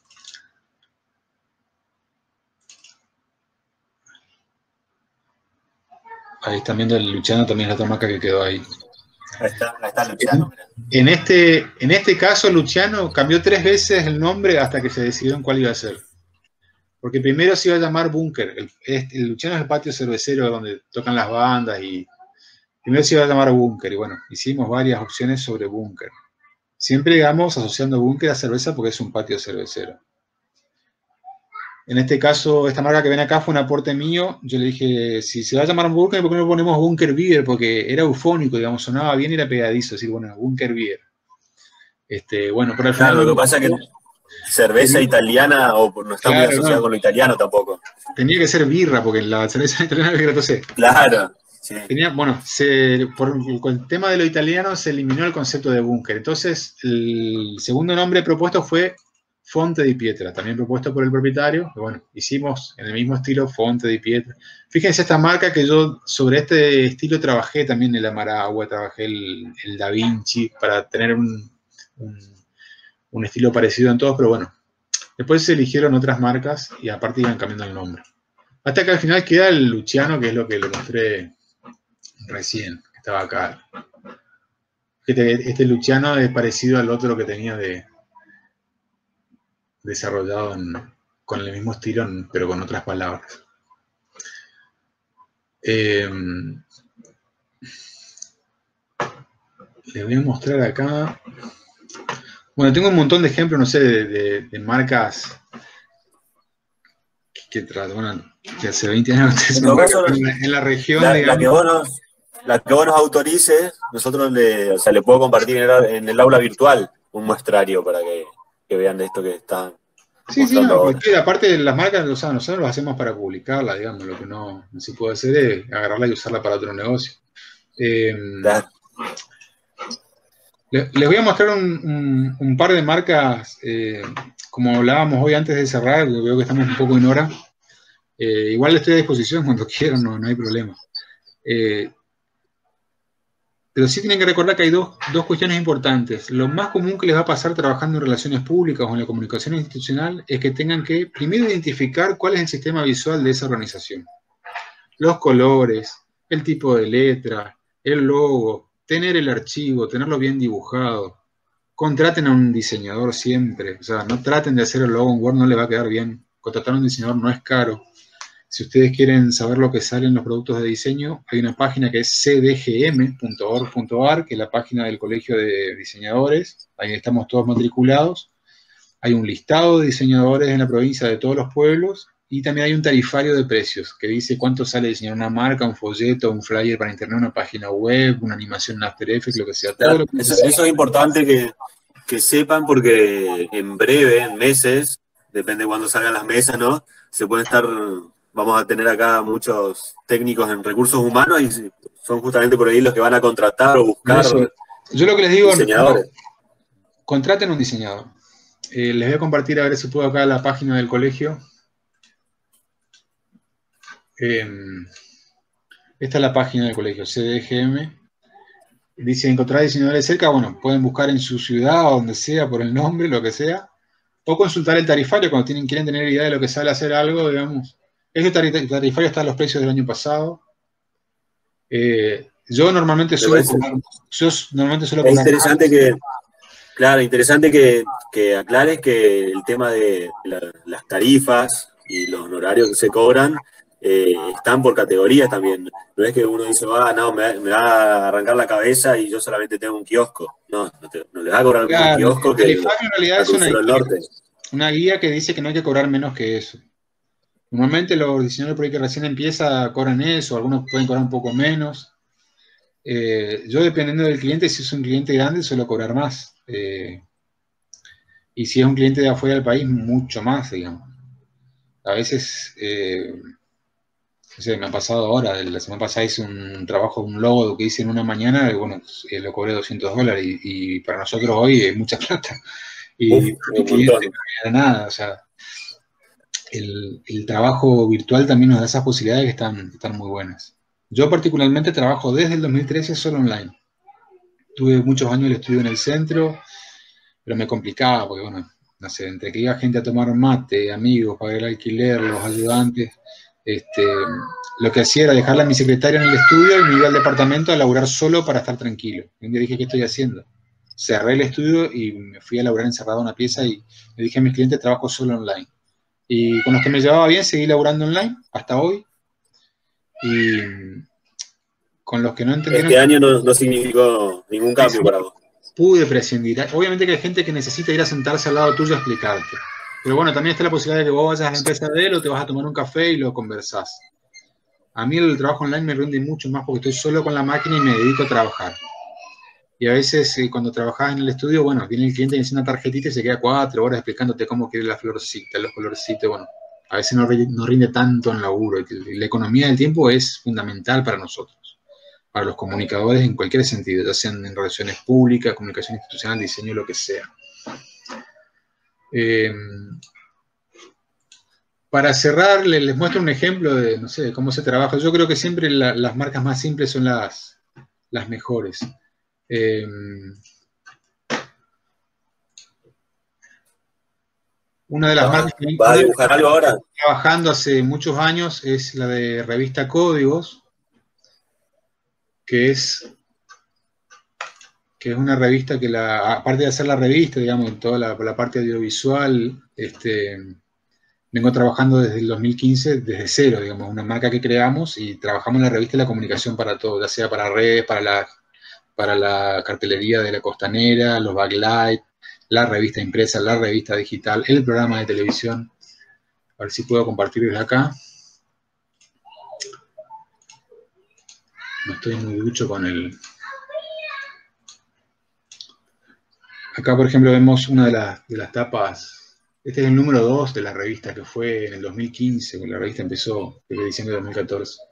Ahí están viendo el Luciano, también es la otra marca que quedó ahí. Ahí está, ahí está Luciano, mirá. En este, en este caso, Luciano cambió tres veces el nombre hasta que se decidió en cuál iba a ser. Porque primero se iba a llamar Búnker. El, el Luciano es el patio cervecero donde tocan las bandas y primero se iba a llamar Búnker. Y bueno, hicimos varias opciones sobre Búnker. Siempre, digamos, asociando Búnker a cerveza porque es un patio cervecero. En este caso, esta marca que ven acá fue un aporte mío. Yo le dije, si se va a llamar Búnker, ¿por qué no ponemos Búnker Beer? Porque era eufónico, digamos, sonaba bien y era pegadizo. Decir, bueno, Búnker Beer. Este, bueno, pero al final... Claro, lo no, que pasa es que cerveza italiana o no está muy claro, asociada no, con lo italiano tampoco. tenía que ser birra, porque la cerveza italiana es birra, entonces... Claro, sí. Tenía, bueno, se, por el tema de lo italiano se eliminó el concepto de búnker. Entonces, el segundo nombre propuesto fue Fonte di Pietra, también propuesto por el propietario. Bueno, hicimos en el mismo estilo Fonte di Pietra. Fíjense esta marca que yo sobre este estilo trabajé también el Amaragua, trabajé el, el Da Vinci para tener un, un, un estilo parecido en todos, pero bueno, después se eligieron otras marcas y aparte iban cambiando el nombre. Hasta que al final queda el Luciano, que es lo que le mostré recién, que estaba acá. Este, este Luciano es parecido al otro que tenía de desarrollado en, con el mismo estilo, pero con otras palabras. Eh, les voy a mostrar acá. Bueno, tengo un montón de ejemplos, no sé, de, de, de marcas que, que, bueno, que hace veinte años en, la, en la región, la, digamos. La que vos nos, la que vos nos autorices, nosotros le, o sea, le puedo compartir en el, en el aula virtual un muestrario para que, que vean de esto que están sí, mostrando sí, no, ahora. porque aparte de las marcas, o sea, nosotros lo hacemos para publicarla, digamos, lo que no, no se puede hacer es agarrarla y usarla para otro negocio. Eh, Claro. les, les voy a mostrar un, un, un par de marcas, eh, como hablábamos hoy antes de cerrar, veo que estamos un poco en hora. Eh, igual estoy a disposición cuando quieran, no, no hay problema. Eh, pero sí tienen que recordar que hay dos, dos cuestiones importantes. Lo más común que les va a pasar trabajando en relaciones públicas o en la comunicación institucional es que tengan que primero identificar cuál es el sistema visual de esa organización. Los colores, el tipo de letra, el logo, tener el archivo, tenerlo bien dibujado. Contraten a un diseñador siempre. O sea, no traten de hacer el logo en Word, no le va a quedar bien. Contratar a un diseñador no es caro. Si ustedes quieren saber lo que salen los productos de diseño, hay una página que es c d g m punto org punto a r, que es la página del Colegio de Diseñadores. Ahí estamos todos matriculados. Hay un listado de diseñadores en la provincia de todos los pueblos y también hay un tarifario de precios que dice cuánto sale diseñar una marca, un folleto, un flyer para internet, una página web, una animación en After Effects, lo que sea. Todo Claro, lo que eso, eso es importante que, que sepan porque en breve, en meses, depende de cuándo salgan las mesas, ¿no? Se pueden estar, vamos a tener acá muchos técnicos en recursos humanos y son justamente por ahí los que van a contratar o buscar eso. Yo lo que les digo, diseñadores. No, contraten un diseñador. Eh, les voy a compartir a ver si puedo acá la página del colegio. Eh, esta es la página del colegio, C D G M. Dice encontrar diseñadores cerca. Bueno, pueden buscar en su ciudad o donde sea por el nombre, lo que sea. O consultar el tarifario cuando tienen, quieren tener idea de lo que sale hacer algo, digamos. Ese tarifario está a los precios del año pasado. Eh, yo normalmente suelo cobrar, yo normalmente suelo es cobrar interesante que, claro, interesante que, que aclares que el tema de la, las tarifas y los honorarios que se cobran eh, están por categorías también. No es que uno dice, ah, no, me, me va a arrancar la cabeza y yo solamente tengo un kiosco. No, no, te, no le va a cobrar claro, un kiosco el que tarifario en realidad es una del guía, norte. una guía que dice que no hay que cobrar menos que eso. Normalmente los diseñadores por ahí que recién empieza cobran eso, algunos pueden cobrar un poco menos. Eh, yo dependiendo del cliente, si es un cliente grande suelo cobrar más. Eh, y si es un cliente de afuera del país, mucho más, digamos. A veces, eh, no sé, me ha pasado ahora, la semana pasada hice un trabajo, un logo que hice en una mañana, y bueno, eh, lo cobré doscientos dólares y, y para nosotros hoy es mucha plata. Y Uf, el cliente no era nada, o sea, el, el trabajo virtual también nos da esas posibilidades que están, que están muy buenas. Yo particularmente trabajo desde el dos mil trece solo online. Tuve muchos años el estudio en el centro, pero me complicaba, porque bueno, no sé, entre que iba gente a tomar mate, amigos, pagar el alquiler, los ayudantes, este, lo que hacía era dejarla a mi secretaria en el estudio y me iba al departamento a laburar solo para estar tranquilo. Y un día dije, ¿qué estoy haciendo? Cerré el estudio y me fui a laburar encerrado en una pieza y le dije a mis clientes, trabajo solo online. Y con los que me llevaba bien, seguí laburando online hasta hoy. Y con los que no entendieron... Este año no, no significó ningún cambio para vos. Pude prescindir. Obviamente que hay gente que necesita ir a sentarse al lado tuyo a explicarte. Pero bueno, también está la posibilidad de que vos vayas a la empresa de él o te vas a tomar un café y lo conversás. A mí el trabajo online me rinde mucho más porque estoy solo con la máquina y me dedico a trabajar. Y a veces eh, cuando trabajás en el estudio, bueno, viene el cliente y dice una tarjetita y se queda cuatro horas explicándote cómo quiere la florcita, los colorcitos. Bueno, a veces no, no rinde tanto en laburo. La economía del tiempo es fundamental para nosotros, para los comunicadores en cualquier sentido, ya sean en relaciones públicas, comunicación institucional, diseño, lo que sea. Eh, para cerrar, les, les muestro un ejemplo de, no sé, de cómo se trabaja. Yo creo que siempre la, las marcas más simples son las, las mejores. Eh, una de las ¿Va, marcas que ¿Va a dibujar algo ahora? Trabajando hace muchos años es la de revista Códigos, que es, que es una revista que, la, aparte de hacer la revista, digamos, toda la, la parte audiovisual, este, vengo trabajando desde el dos mil quince, desde cero, digamos, una marca que creamos y trabajamos en la revista y la comunicación para todo, ya sea para redes, para la, para la cartelería de la Costanera, los backlight, la revista impresa, la revista digital, el programa de televisión. A ver si puedo compartir desde acá. No estoy muy ducho con el... Acá, por ejemplo, vemos una de, la, de las tapas. Este es el número dos de la revista, que fue en el dos mil quince, cuando la revista empezó, en diciembre de dos mil catorce.